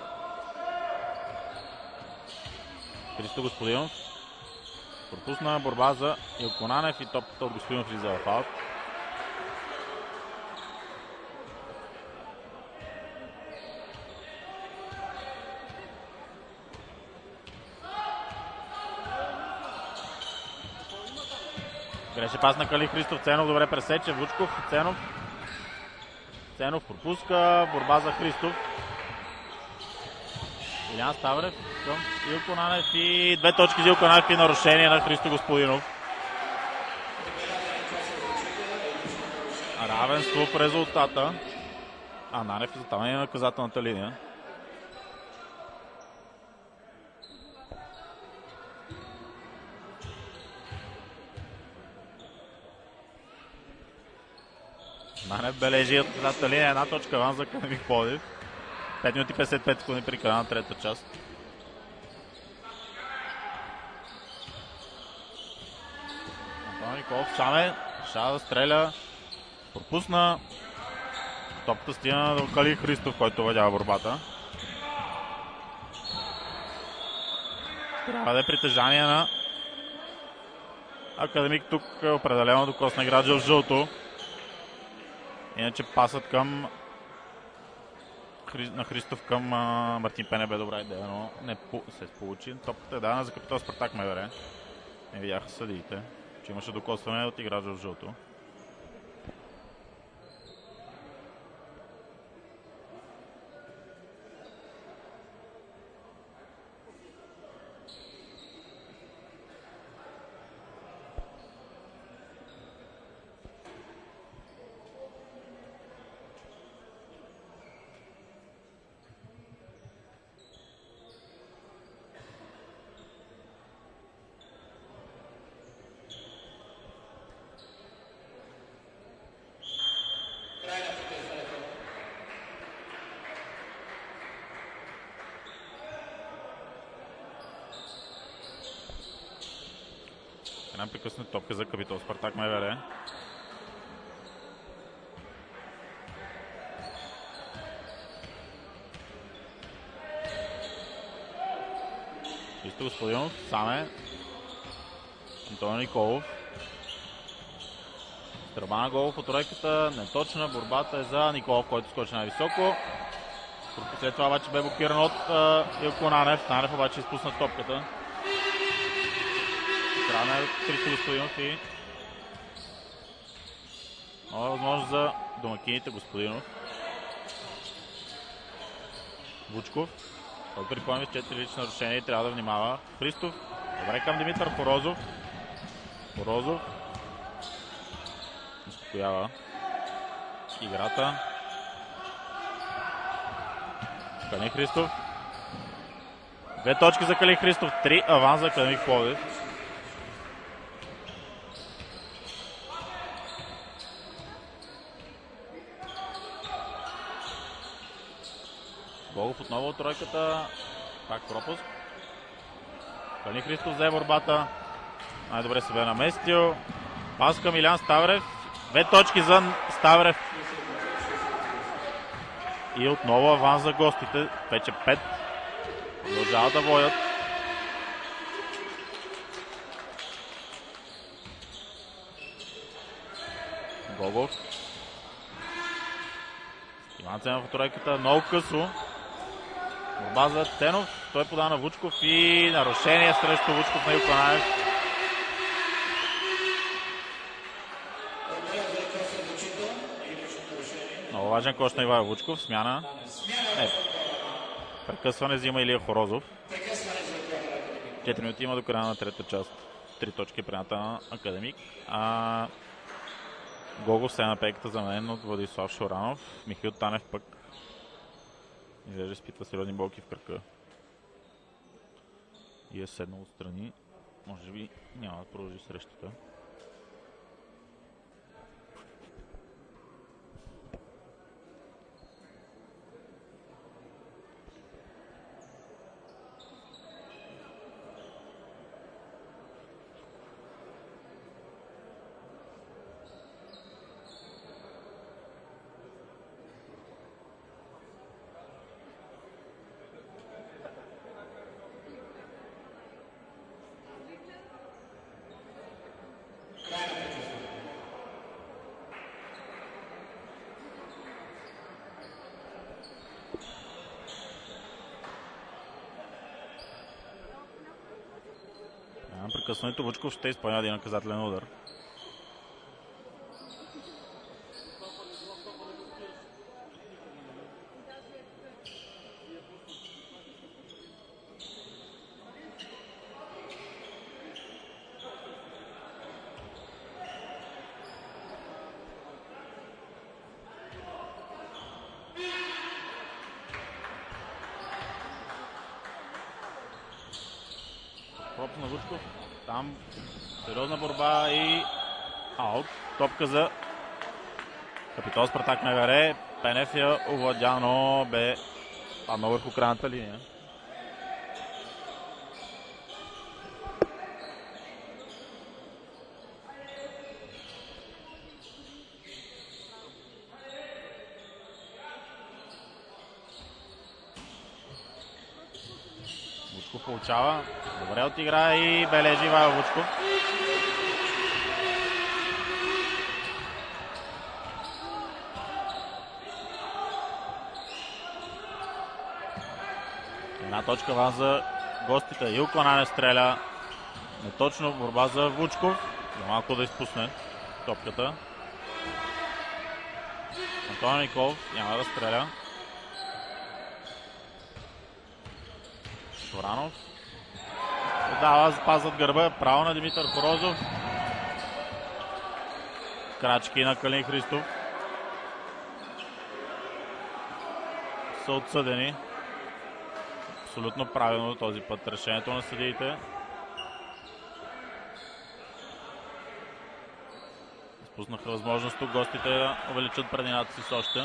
Христо Господинов пропусна борба за Илко Нанев и топката от Господинов влиза в аут. Греше пас на Калин Христов, Ценов добре пресече, Вучков, Ценов. Ценов пропуска, борба за Христов. Илян Ставрев към Илко Нанев и две точки за Илко Нанев и нарушение на Христо Господинов. Равенство в резултата. А Нанев е затаване на наказателната линия. Нанев бележи от наказателната линия, една точка аванс за Академик Пловдив. пет минути и петдесет и пет секунди при края на трета част. Антон Николов сам е, ще да стреля, пропусна. Топката стигна до Калин Христов, който въдява борбата. Трябва да е притежание на Академик, тук е определено докосна Граджа в жълто. Иначе пасът към на Христов към а, Мартин Пене бе добра идея, но не се получи. Топката е дадена за Капитол Спартак МВР. Не видяха съдиите, че имаше докосване от играч в жълто. Една прекъсна топка за Капитол Спартак МВР. Христо Господинов, сам е. Антонио Николов. Стръба на гол по тройката, неточна, борбата е за Николов, който скочи най-високо. След това обаче бе блокиран от uh, Илко Нанев. Нанев обаче изпусна топката. Страна е Христо Господинов и нова възможност за домакините. Господинов. Вучков. Той припомня с четири лични нарушения и трябва да внимава. Христов. Добре към Димитър Порозов. Порозов. Успокоява играта. Калин Христов. Две точки за Калин Христов. Три аванс за Академик Пловдив. Богов отново от тройката. Пак пропуск. Калин Христов взе борбата. Най-добре се бе наместил. Пас към Илян Ставрев. Две точки за Ставрев. И отново аванс за гостите. Вече пет. Продължават да водят. Гогов. Иван Ценов от тройката, много късо. Борба за Ценов, той подава на Вучков и нарушение срещу Вучков на Илко Ананиев. Много важен кош на Ивайло Вучков, смяна. Не, прекъсване взима Илия Хорозов. четири минути има до края на трета част. Три точки прената на Академик. А Гогов се е на пейката заменен от Владислав Шоранов. Михаил Танев пък изглежда изпитва сериозни болки в кръка. И е седнал отстрани. Може би няма да продължи срещата. Прекъсването Вучков ще изпълнява един наказателен удар. Пропуск на Вучков. Там сериозна борба и аут. Топка за Капитол Спартак МВР. Пенев я овладя, но бе паднал върху крайната линия. Вучков получава. Добре отигра и бележи Ивайло Вучков. Една точка ван за гостите. Илко Ананиев стреля. Неточно борба за Вучков. За малко да изпусне топката. Антон Николов няма да стреля. Шоранов. Дава, запазват гърба. Право на Димитър Хорозов. Крачки на Калин Христов. Са отсъдени. Абсолютно правилно този път решението на съдиите. Изпуснаха възможност тук гостите да увеличат предината си с още.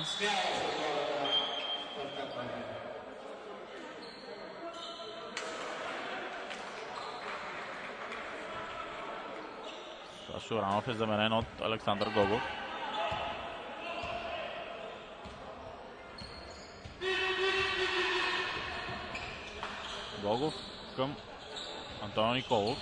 Шоранов е заменен от Александър Гогов. Гогов към Антон Николов.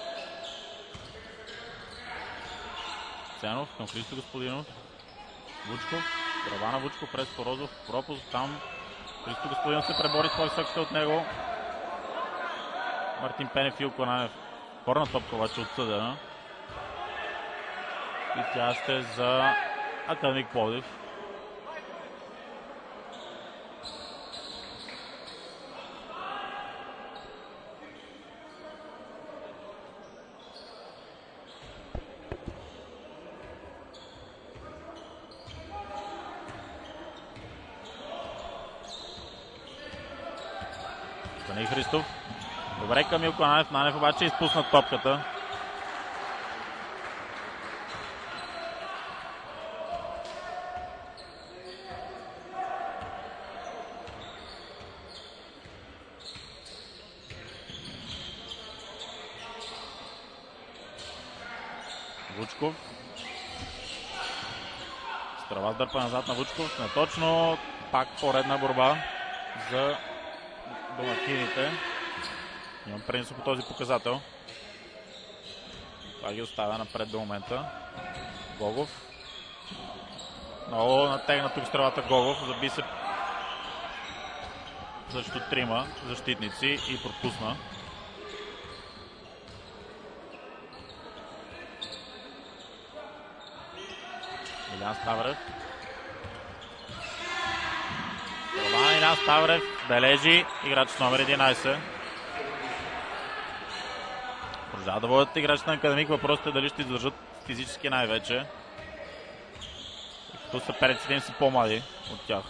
Ценов към Христо Господинов. Вучков. Права на Вучков през Хорозов. Пропуск там. Христо Господинов се пребори с по-високите от него. Мартин Пенев и Илко Ананиев. Корна топка обаче отсъдена. И тя ще е за Академик Пловдив. Калин Христов. Добре към Илко Ананиев. Нанев обаче изпусна топката. Вучков. Страва дърпа назад на Вучков. Неточно. Пак поредна борба за домакините. Имам предимство по този показател. Това ги оставя напред до момента. Гогов. Много натегна тук стрелата Гогов, заби се срещу трима защитници и пропусна. Илян Ставрев. Това Илян Ставрев бележи играч с номер единайсет. Продължава да водят играчите на Академик. Въпросът е дали ще издържат физически най-вече. Като съперниците им са по-млади от тях.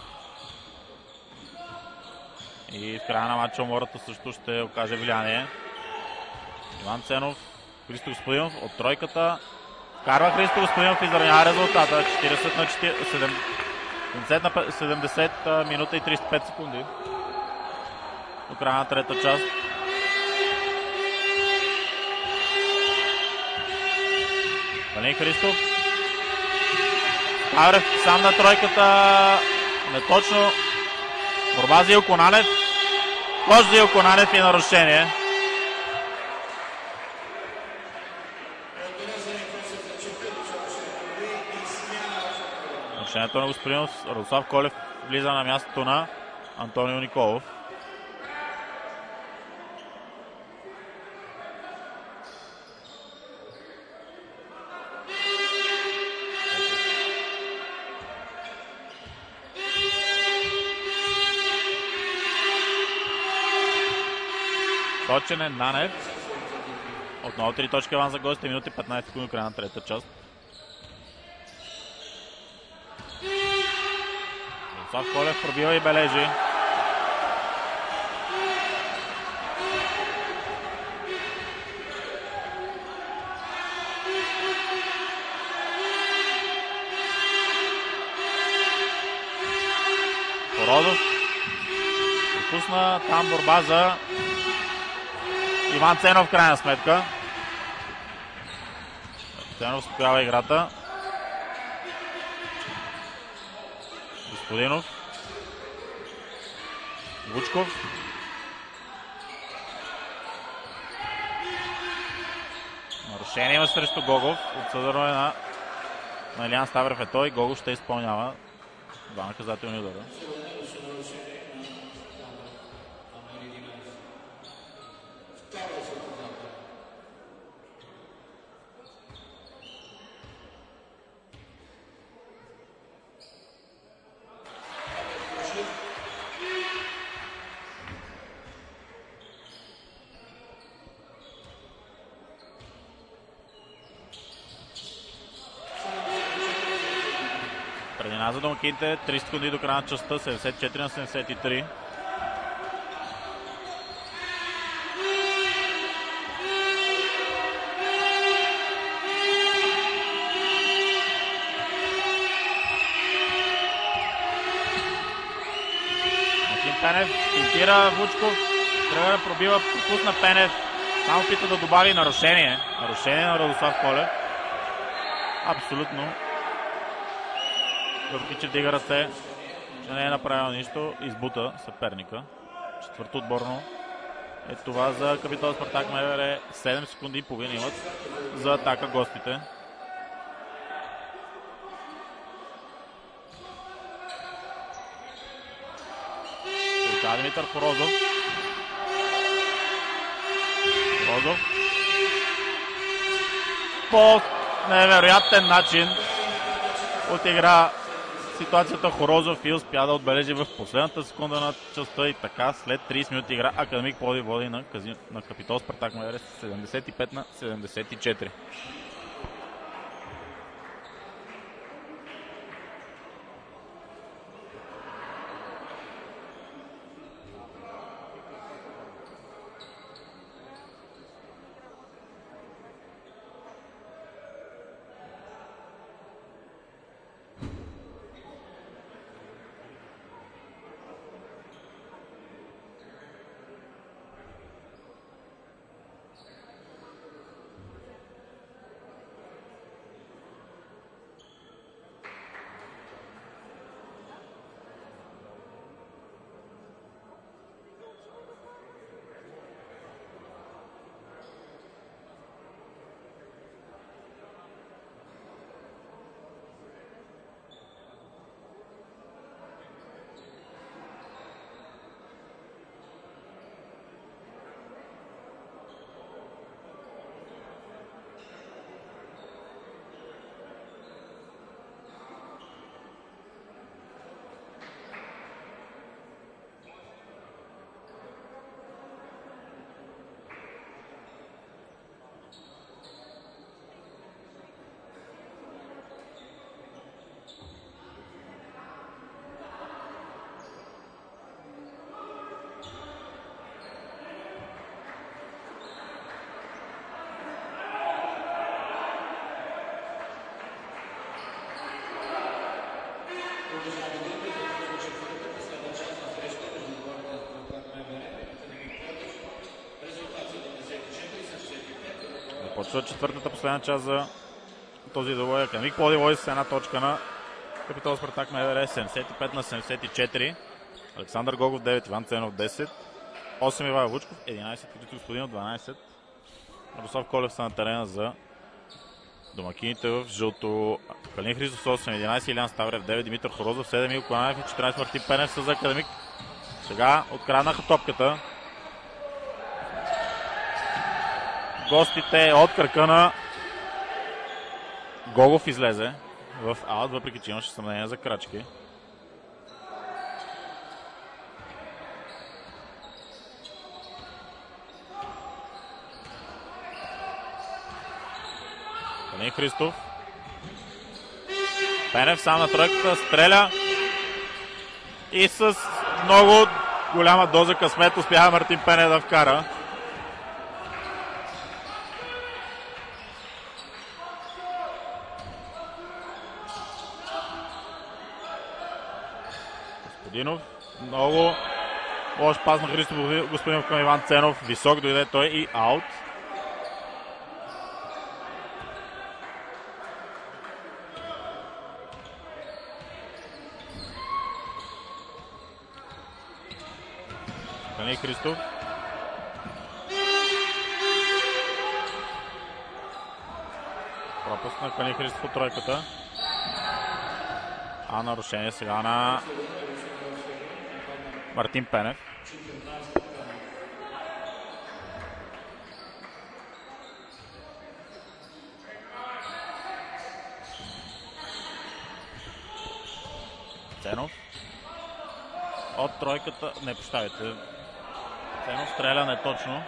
И в края на матча умората също ще окаже влияние. Иван Ценов, Христо Господинов от тройката. Карва Христо Господинов и изравнява резултата. четирийсет на седемдесет минута и трийсет и пет секунди. До края на трета част. Валин Христов. Ставрев сам на тройката. Неточно. Борба за Илко Нанев. Кош за Илко Нанев и нарушение. Нарушението на господин Радослав Колев влиза на мястото на Антонио Николов. Точен Нанев. Отново три точки аван за гостите. Минути петнайсет секунди края на трета част. Радослав Колев пробива и бележи. Хорозов пропусна там борба за Иван Ценов в крайна сметка. Ценов успокоява играта. Господинов. Вучков. Нарушение има срещу Гогов. Отсъдено е на, на Илян Ставрев е той. Гогов ще изпълнява два наказателни удара. Предина за домакините, трийсет секунди до края на частта, седемдесет и четири на седемдесет и три. Макин Пенев финтира Вучков, трябва да пробива, пропусна Пенев, само пита да добави нарушение. Нарушение на Радослав Колев. Абсолютно. Въпреки че вдига ръце, че не е направил нищо, избута съперника. Четвърто отборно е това за Капитал Спартак МВР. седем секунди и половина имат за атака гостите. Получава Димитър Хорозов. Хорозов. По невероятен начин отигра ситуацията Хорозов и успя да отбележи в последната секунда на частта и така след трийсет минути игра Академик Пловдив води на, на Капитол Спартак МВР седемдесет и пет на седемдесет и четири. Почва четвъртата последна част за този двубой. Академик Пловдив води с една точка на Капитол Спартак МВР, седемдесет и пет на седемдесет и четири. Александър Гогов девет, Иван Ценов десет, осем Ивайло Вучков, единайсет Христо Господинов, дванайсет. Радослав Колев са на терена за домакините в жълто. Калин Христов осем, единайсет, Илян Ставрев девет, Димитър Хорозов седем, Илко Анаев и четиринайсет Мартин Пенев са за Академик. Сега откраднаха топката. Гостите от кръка на Гогов излезе в аут, въпреки че имаше съмнение за крачки. Калин Христов. Пенев сам на тройката, стреля и с много голяма доза късмет успява Мартин Пенев да вкара. Господинов, много лош пас на Христо Господинов към Иван Ценов, висок дойде той и аут. Калин Христов. Пропуск на Калин Христов от тройката. А нарушение сега на Мартин Пенев. Ценов. От тройката. Не, поставите. Ценов стреля неточно.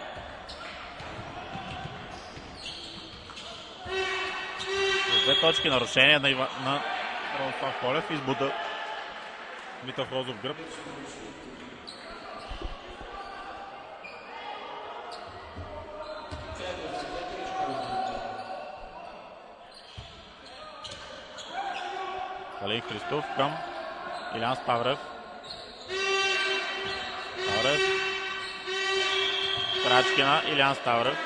За две точки нарушение на, Ива... на Радослав Колев. Избуда Димитър Хорозов гръб. Калин Христов към Илян Ставрев. Ставрев. Крачки на Илян Ставрев.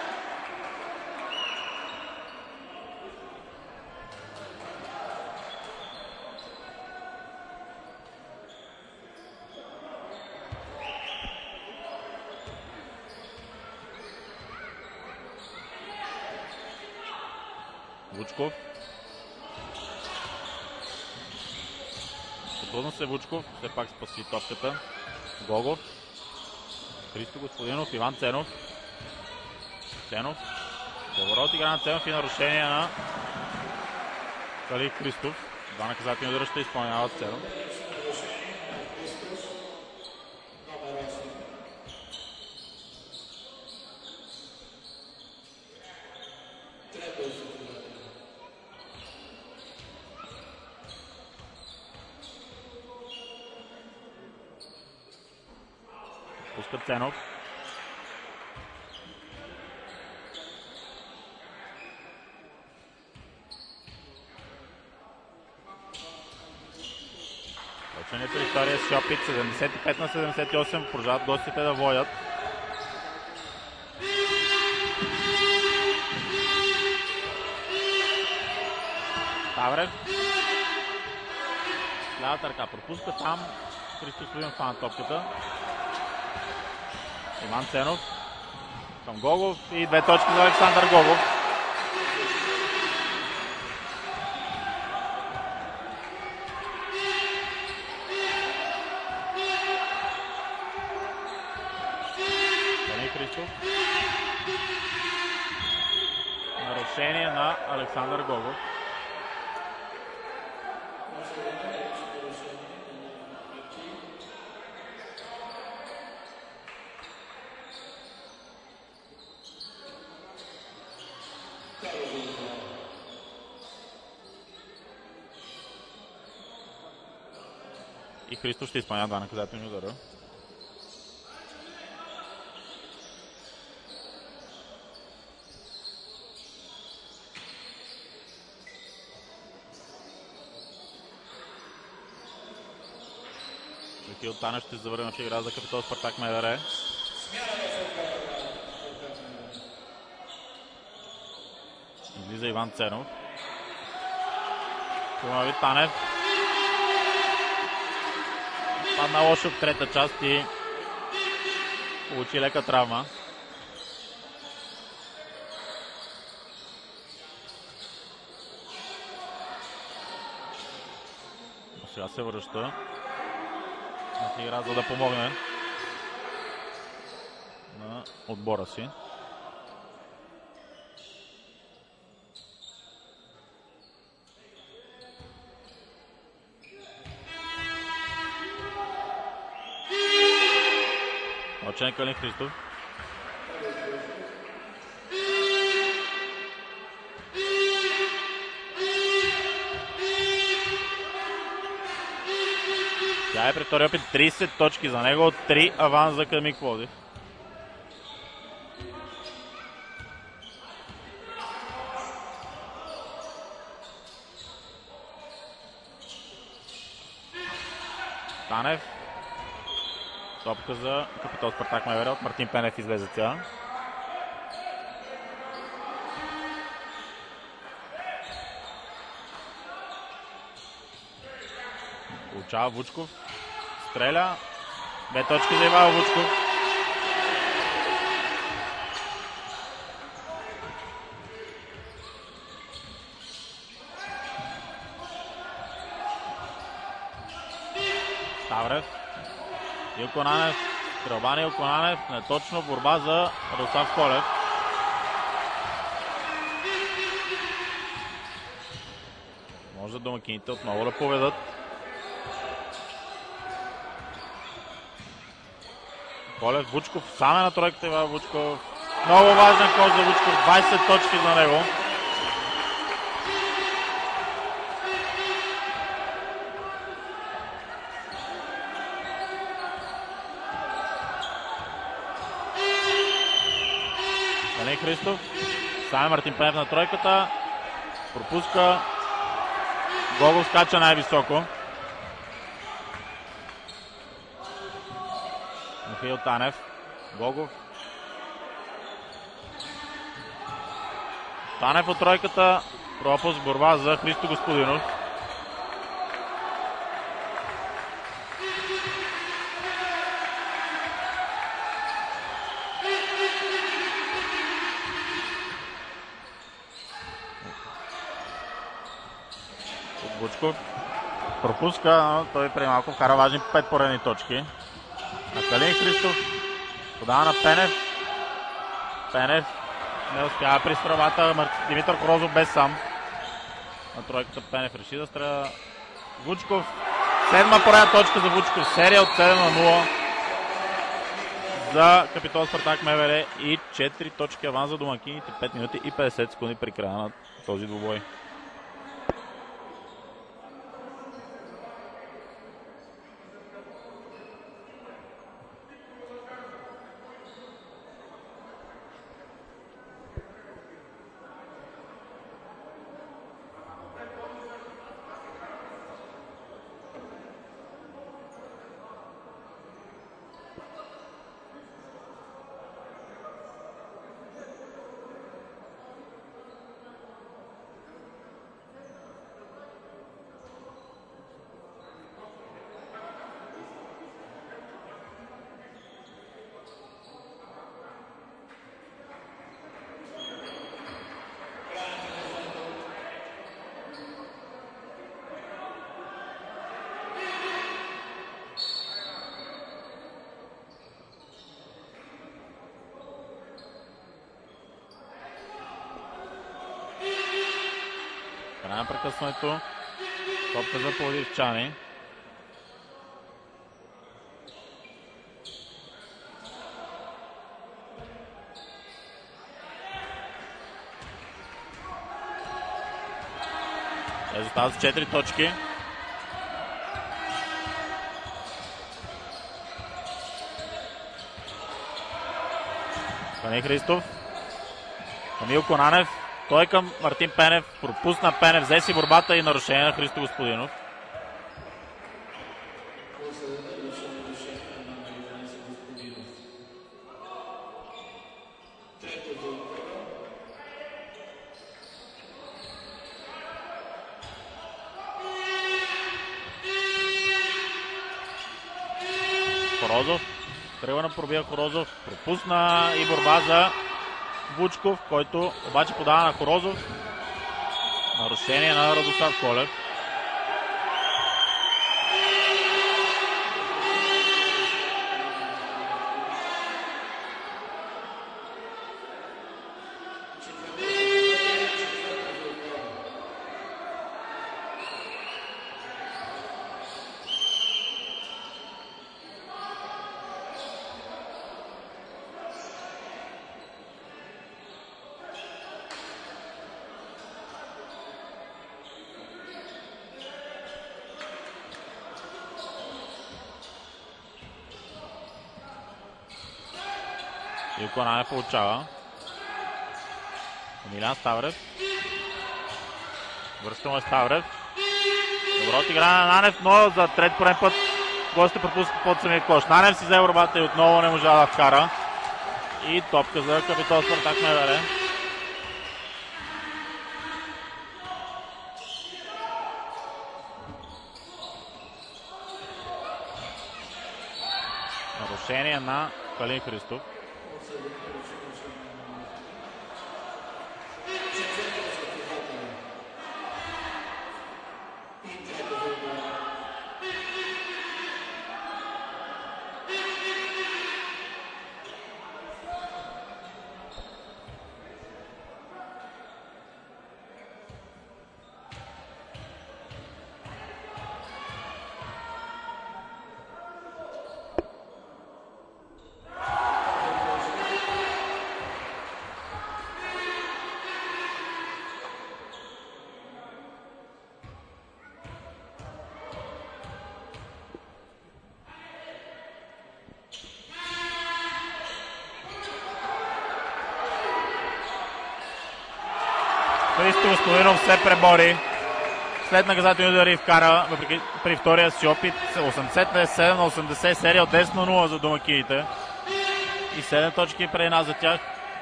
Вучков. Трудно се Вучков, все пак спаси топката. Гогов. Христо Господинов, Иван Ценов. Ценов. Поворот игра на Ценов и нарушение на Калин Христов. Два наказателни удара ще изпълняват Ценов. Пуска Ценов. Точенето история с Шопит, седемдесет и пет на седемдесет и осем, продължават гостите да водят. Ставрев. Лявата ръка пропуска там. Христо Господинов хвана топката. Иван Ценов към Гогов и две точки за Александър Гогов. Калин Христов. Нарушение на Александър Гогов. И Христо ще изпълнява два наказателни удара. Михаил Танев ще завърне в игра за Капитол Спартак МВР. излиза Иван Ценов. Тонави Танев. Падна лошо в трета част и получи лека травма. Сега се връща на игра, за да помогне на отбора си. Точен Калин Христов. Тя е при втори опит, трийсет точки за него, три аванс за Академик Пловдив. Танев. Топка за Капитал Спартак МВР от Мартин Пенев излезе тя. Получава Вучков. Стреля. Две точки за Ивайло Вучков. Ставрев. Илко Нанев. Стрелба на Илко Нанев. Неточно. Борба за Русав Колев. Може домакините отново да поведат. Колев, Вучков, сам е на тройката Ивайло Вучков. Много важен ход за Вучков, двайсет точки за него. Калин Христов, сам е Мартин Пенев на тройката. Пропуска. Гогов скача най-високо. Михаил Танев. Гогов. Танев от тройката. Пропуск, борба за Христо Господинов. Вучков. Пропуска, но той преди малко вкара важни пет поредни точки. На Калин Христов. Подава на Пенев. Пенев не успява при справата. Димитър Корозов без сам. На тройката Пенев реши да стреля. Вучков. Седма поредна точка за Вучков. Серия от седем на нула за Капитал Спартак МВР и четири точки аванс за домакините. пет минути и петдесет секунди при края на този двубой. Край на прекъсването. Топка за пловдивчани. Резултат с четири точки. Калин Христов. Камил Конанев. Той към Мартин Пенев. Пропусна Пенев. Взе си борбата и нарушение на Христо Господинов. Хорозов. Тръгва на пробия Хорозов. Пропусна и борба за Вучков, който обаче подава на Хорозов. Нарушение на Радослав Колев. Илко Нанев получава. Емилиан Ставрев. Връщаме Ставрев. Добро отигране на Нанев, но за трети пореден път гостите пропускат под самия кош. Нанев си взе борбата и отново не можа да вкара. И топка за Капитол Спартак МВР. Нарушение на Калин Христов. Христо Господинов се пребори. След наказателни удари вкара, въпреки при втория си опит, осемдесет на седем на осемдесет, серия от десет на нула за домакините. И седем точки преди нас за тях.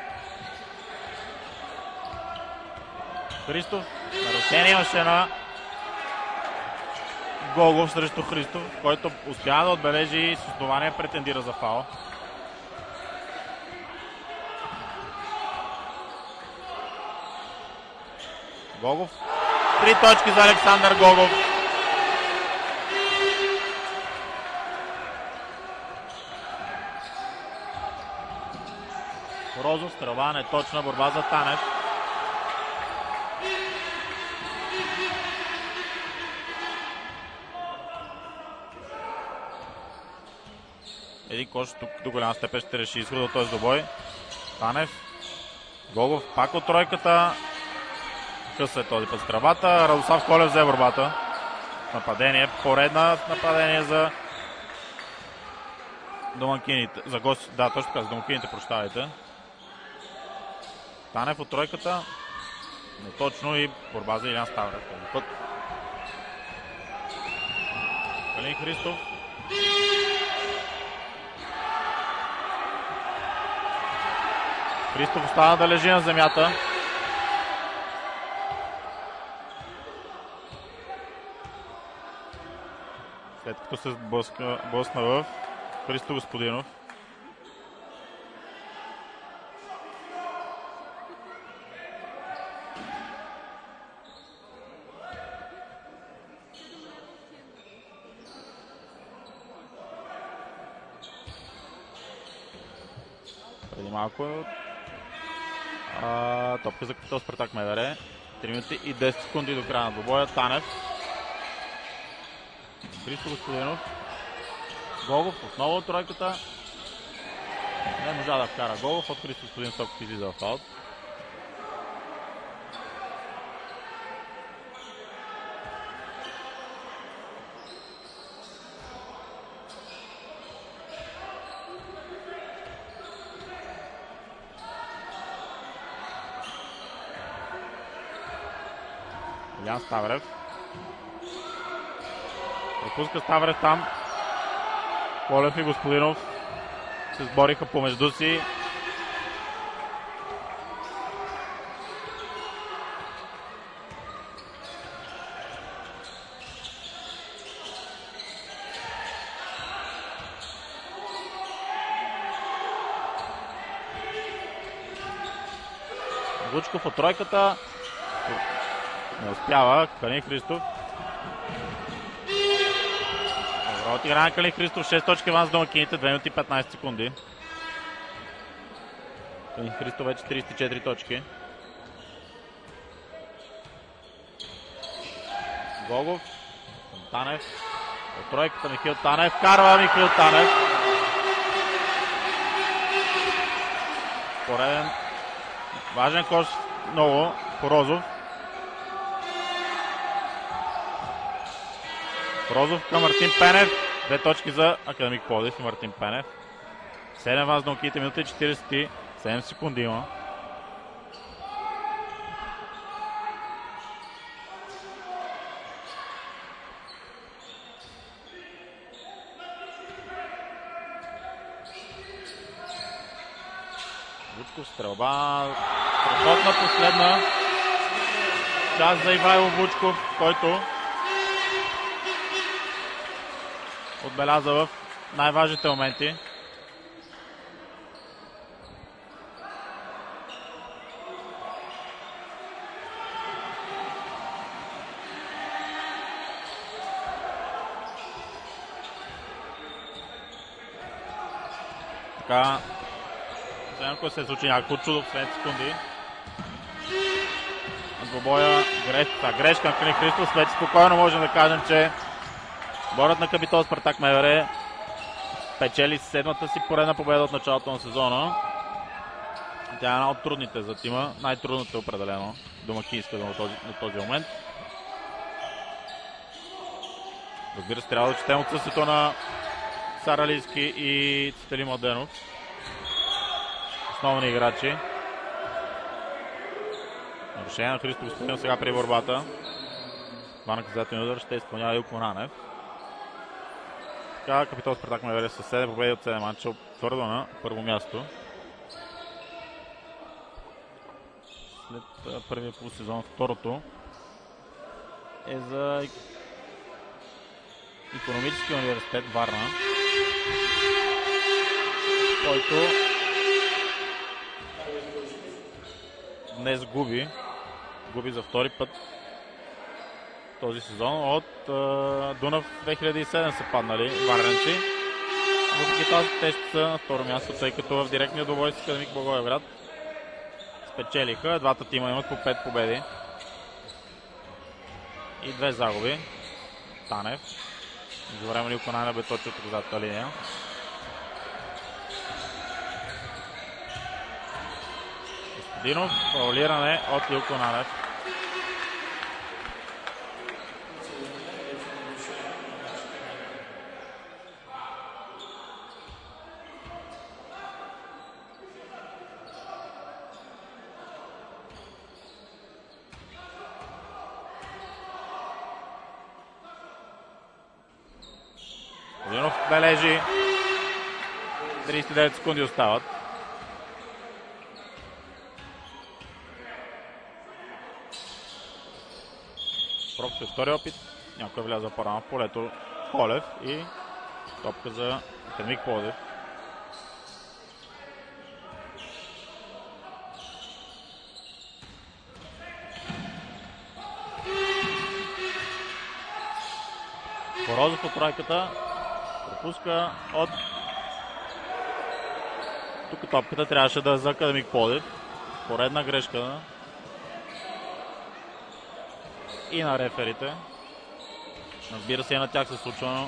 Христов, нарушение имаше на Гогов срещу Христов, който успява да отбележи и с основание претендира за фаул. Гогов. Три точки за Александър Гогов. Розов, стрелба неточна, борба за Танев. Един кош тук до голяма степен ще реши изхода от този добой. Танев. Гогов пак от тройката. Къса е този път с тръбата. Радослав Колев взе борбата. Нападение, поредна нападение за домакините. За гости, да, точно така, за домакините, прощавайте. Танев от тройката. Неточно и борба за Илян Ставрев. Този път. Калин Христов. Христов остана да лежи на земята. След като се блъска, блъсна в Христо Господинов. Преди малко а, топка за Капитол Спартак МВР. три минути и десет секунди до края на двобоя. Танев. Христо Господинов. Гогов отново от тройката. Не можа да вкара Гогов. От Христо Господинов топката излиза в аут. Илян Ставрев. Пропуска Ставрев там. Колев и Господинов се сбориха помежду си. Вучков от тройката. Не успява. Калин Христов. Добро от игра на Калин Христов. шест точки аванс домакините. две минути и петнайсет секунди. Калин Христов вече трийсет и четири точки. Гогов. Танев. От тройката Михаил Танев. Карва Михаил Танев. Пореден. Важен кош. Много. Порозов. Порозов към Мартин Пенев. Две точки за Академик Пловдив и Мартин Пенев. седем аванс домакините. Минута и четирийсет и седем секунди има. Вучков стрелба. Страхотна последна част за Ивайло Вучков, който отбеляза в най-важните моменти. Така, ако се случи някакво чудо в след секунди. Двобоя, грешка, грешка на Калин Христов. Вече спокойно можем да кажем, че борът на Капитол Спартак МВР печели седмата си поредна победа от началото на сезона. Тя е една от трудните за тима, най-трудната определено, домакинска на този, на този момент. Разбира се, трябва да четем отсъствието на Сара Лиски и Цветели Младенов. Основни играчи. Нарушение на Христо Господин сега при борбата. Това наказателен удар ще изпълнява Илко Нанев. Така, Капитол Спартак МВР с седем победи от седем мача, твърдо на първо място. След първия полусезон, второто е за Икономически университет Варна, който днес губи, губи за втори път този сезон от uh, Дунав две хиляди и седем са паднали варненци. Въпреки това те ще са на второ място, тъй като в директния двубой с Академик Благоевград спечелиха. Двата тима имат по пет победи и две загуби. Танев. За време Илко Нанев бе точно от отзадната линия. Господинов, фаулиране от Илко Нанев. Господинов бележи. трийсет и девет секунди остават. Прокто втори опит. Някой вляза по-рано в полето. Колев и топка за Академик Пловдив. Порозов от тройката. Пропуска от... Тук топката трябваше да е за Академик Пловдив. Поредна грешка и на реферите. Разбира се, и на тях се случва, но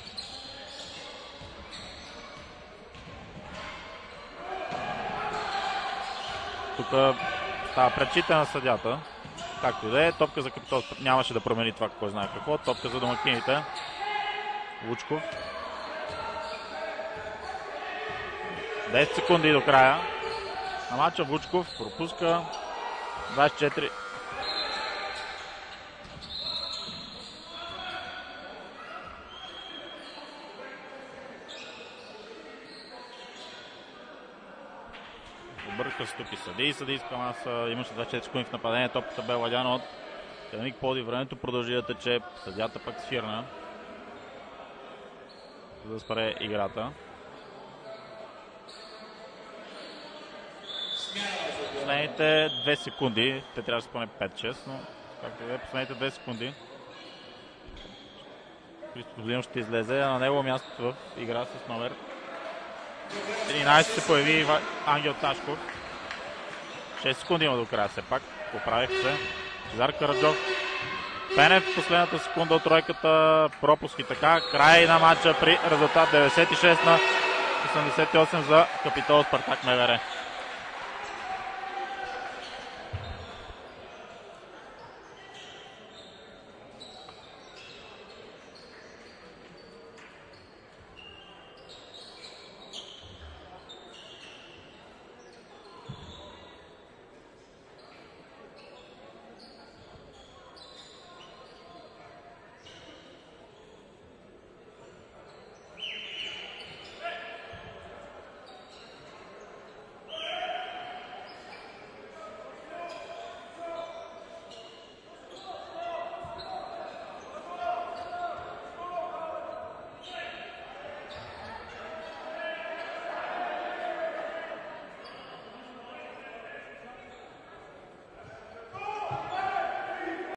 тук става пречите на съдята. Както и да е, топка за Капитол нямаше да промени това, кой знае какво. Топка за домакините. Вучков. десет секунди до края на мача. Вучков пропуска. двайсет и четири. Обърка се тук и съди и съдийска маса. Имаше двайсет и четири секунди в нападение. Топката бе ладяна от Академик Пловдив. Времето продължи да тече. Съдята пък сфирна, за да спре играта. последните две секунди, те трябва да се поне пет-шест, но както е, последните две секунди Христо Козлинов ще излезе, а на негово място в игра с номер тринайсет се появи Ангел Ташков. шест секунди има до края все пак, поправих се. Цезар Караджов. Пенев последната секунда от тройката, пропуски така. Край на матча при резултат деветдесет и шест на осемдесет и осем за Капитол Спартак МВР.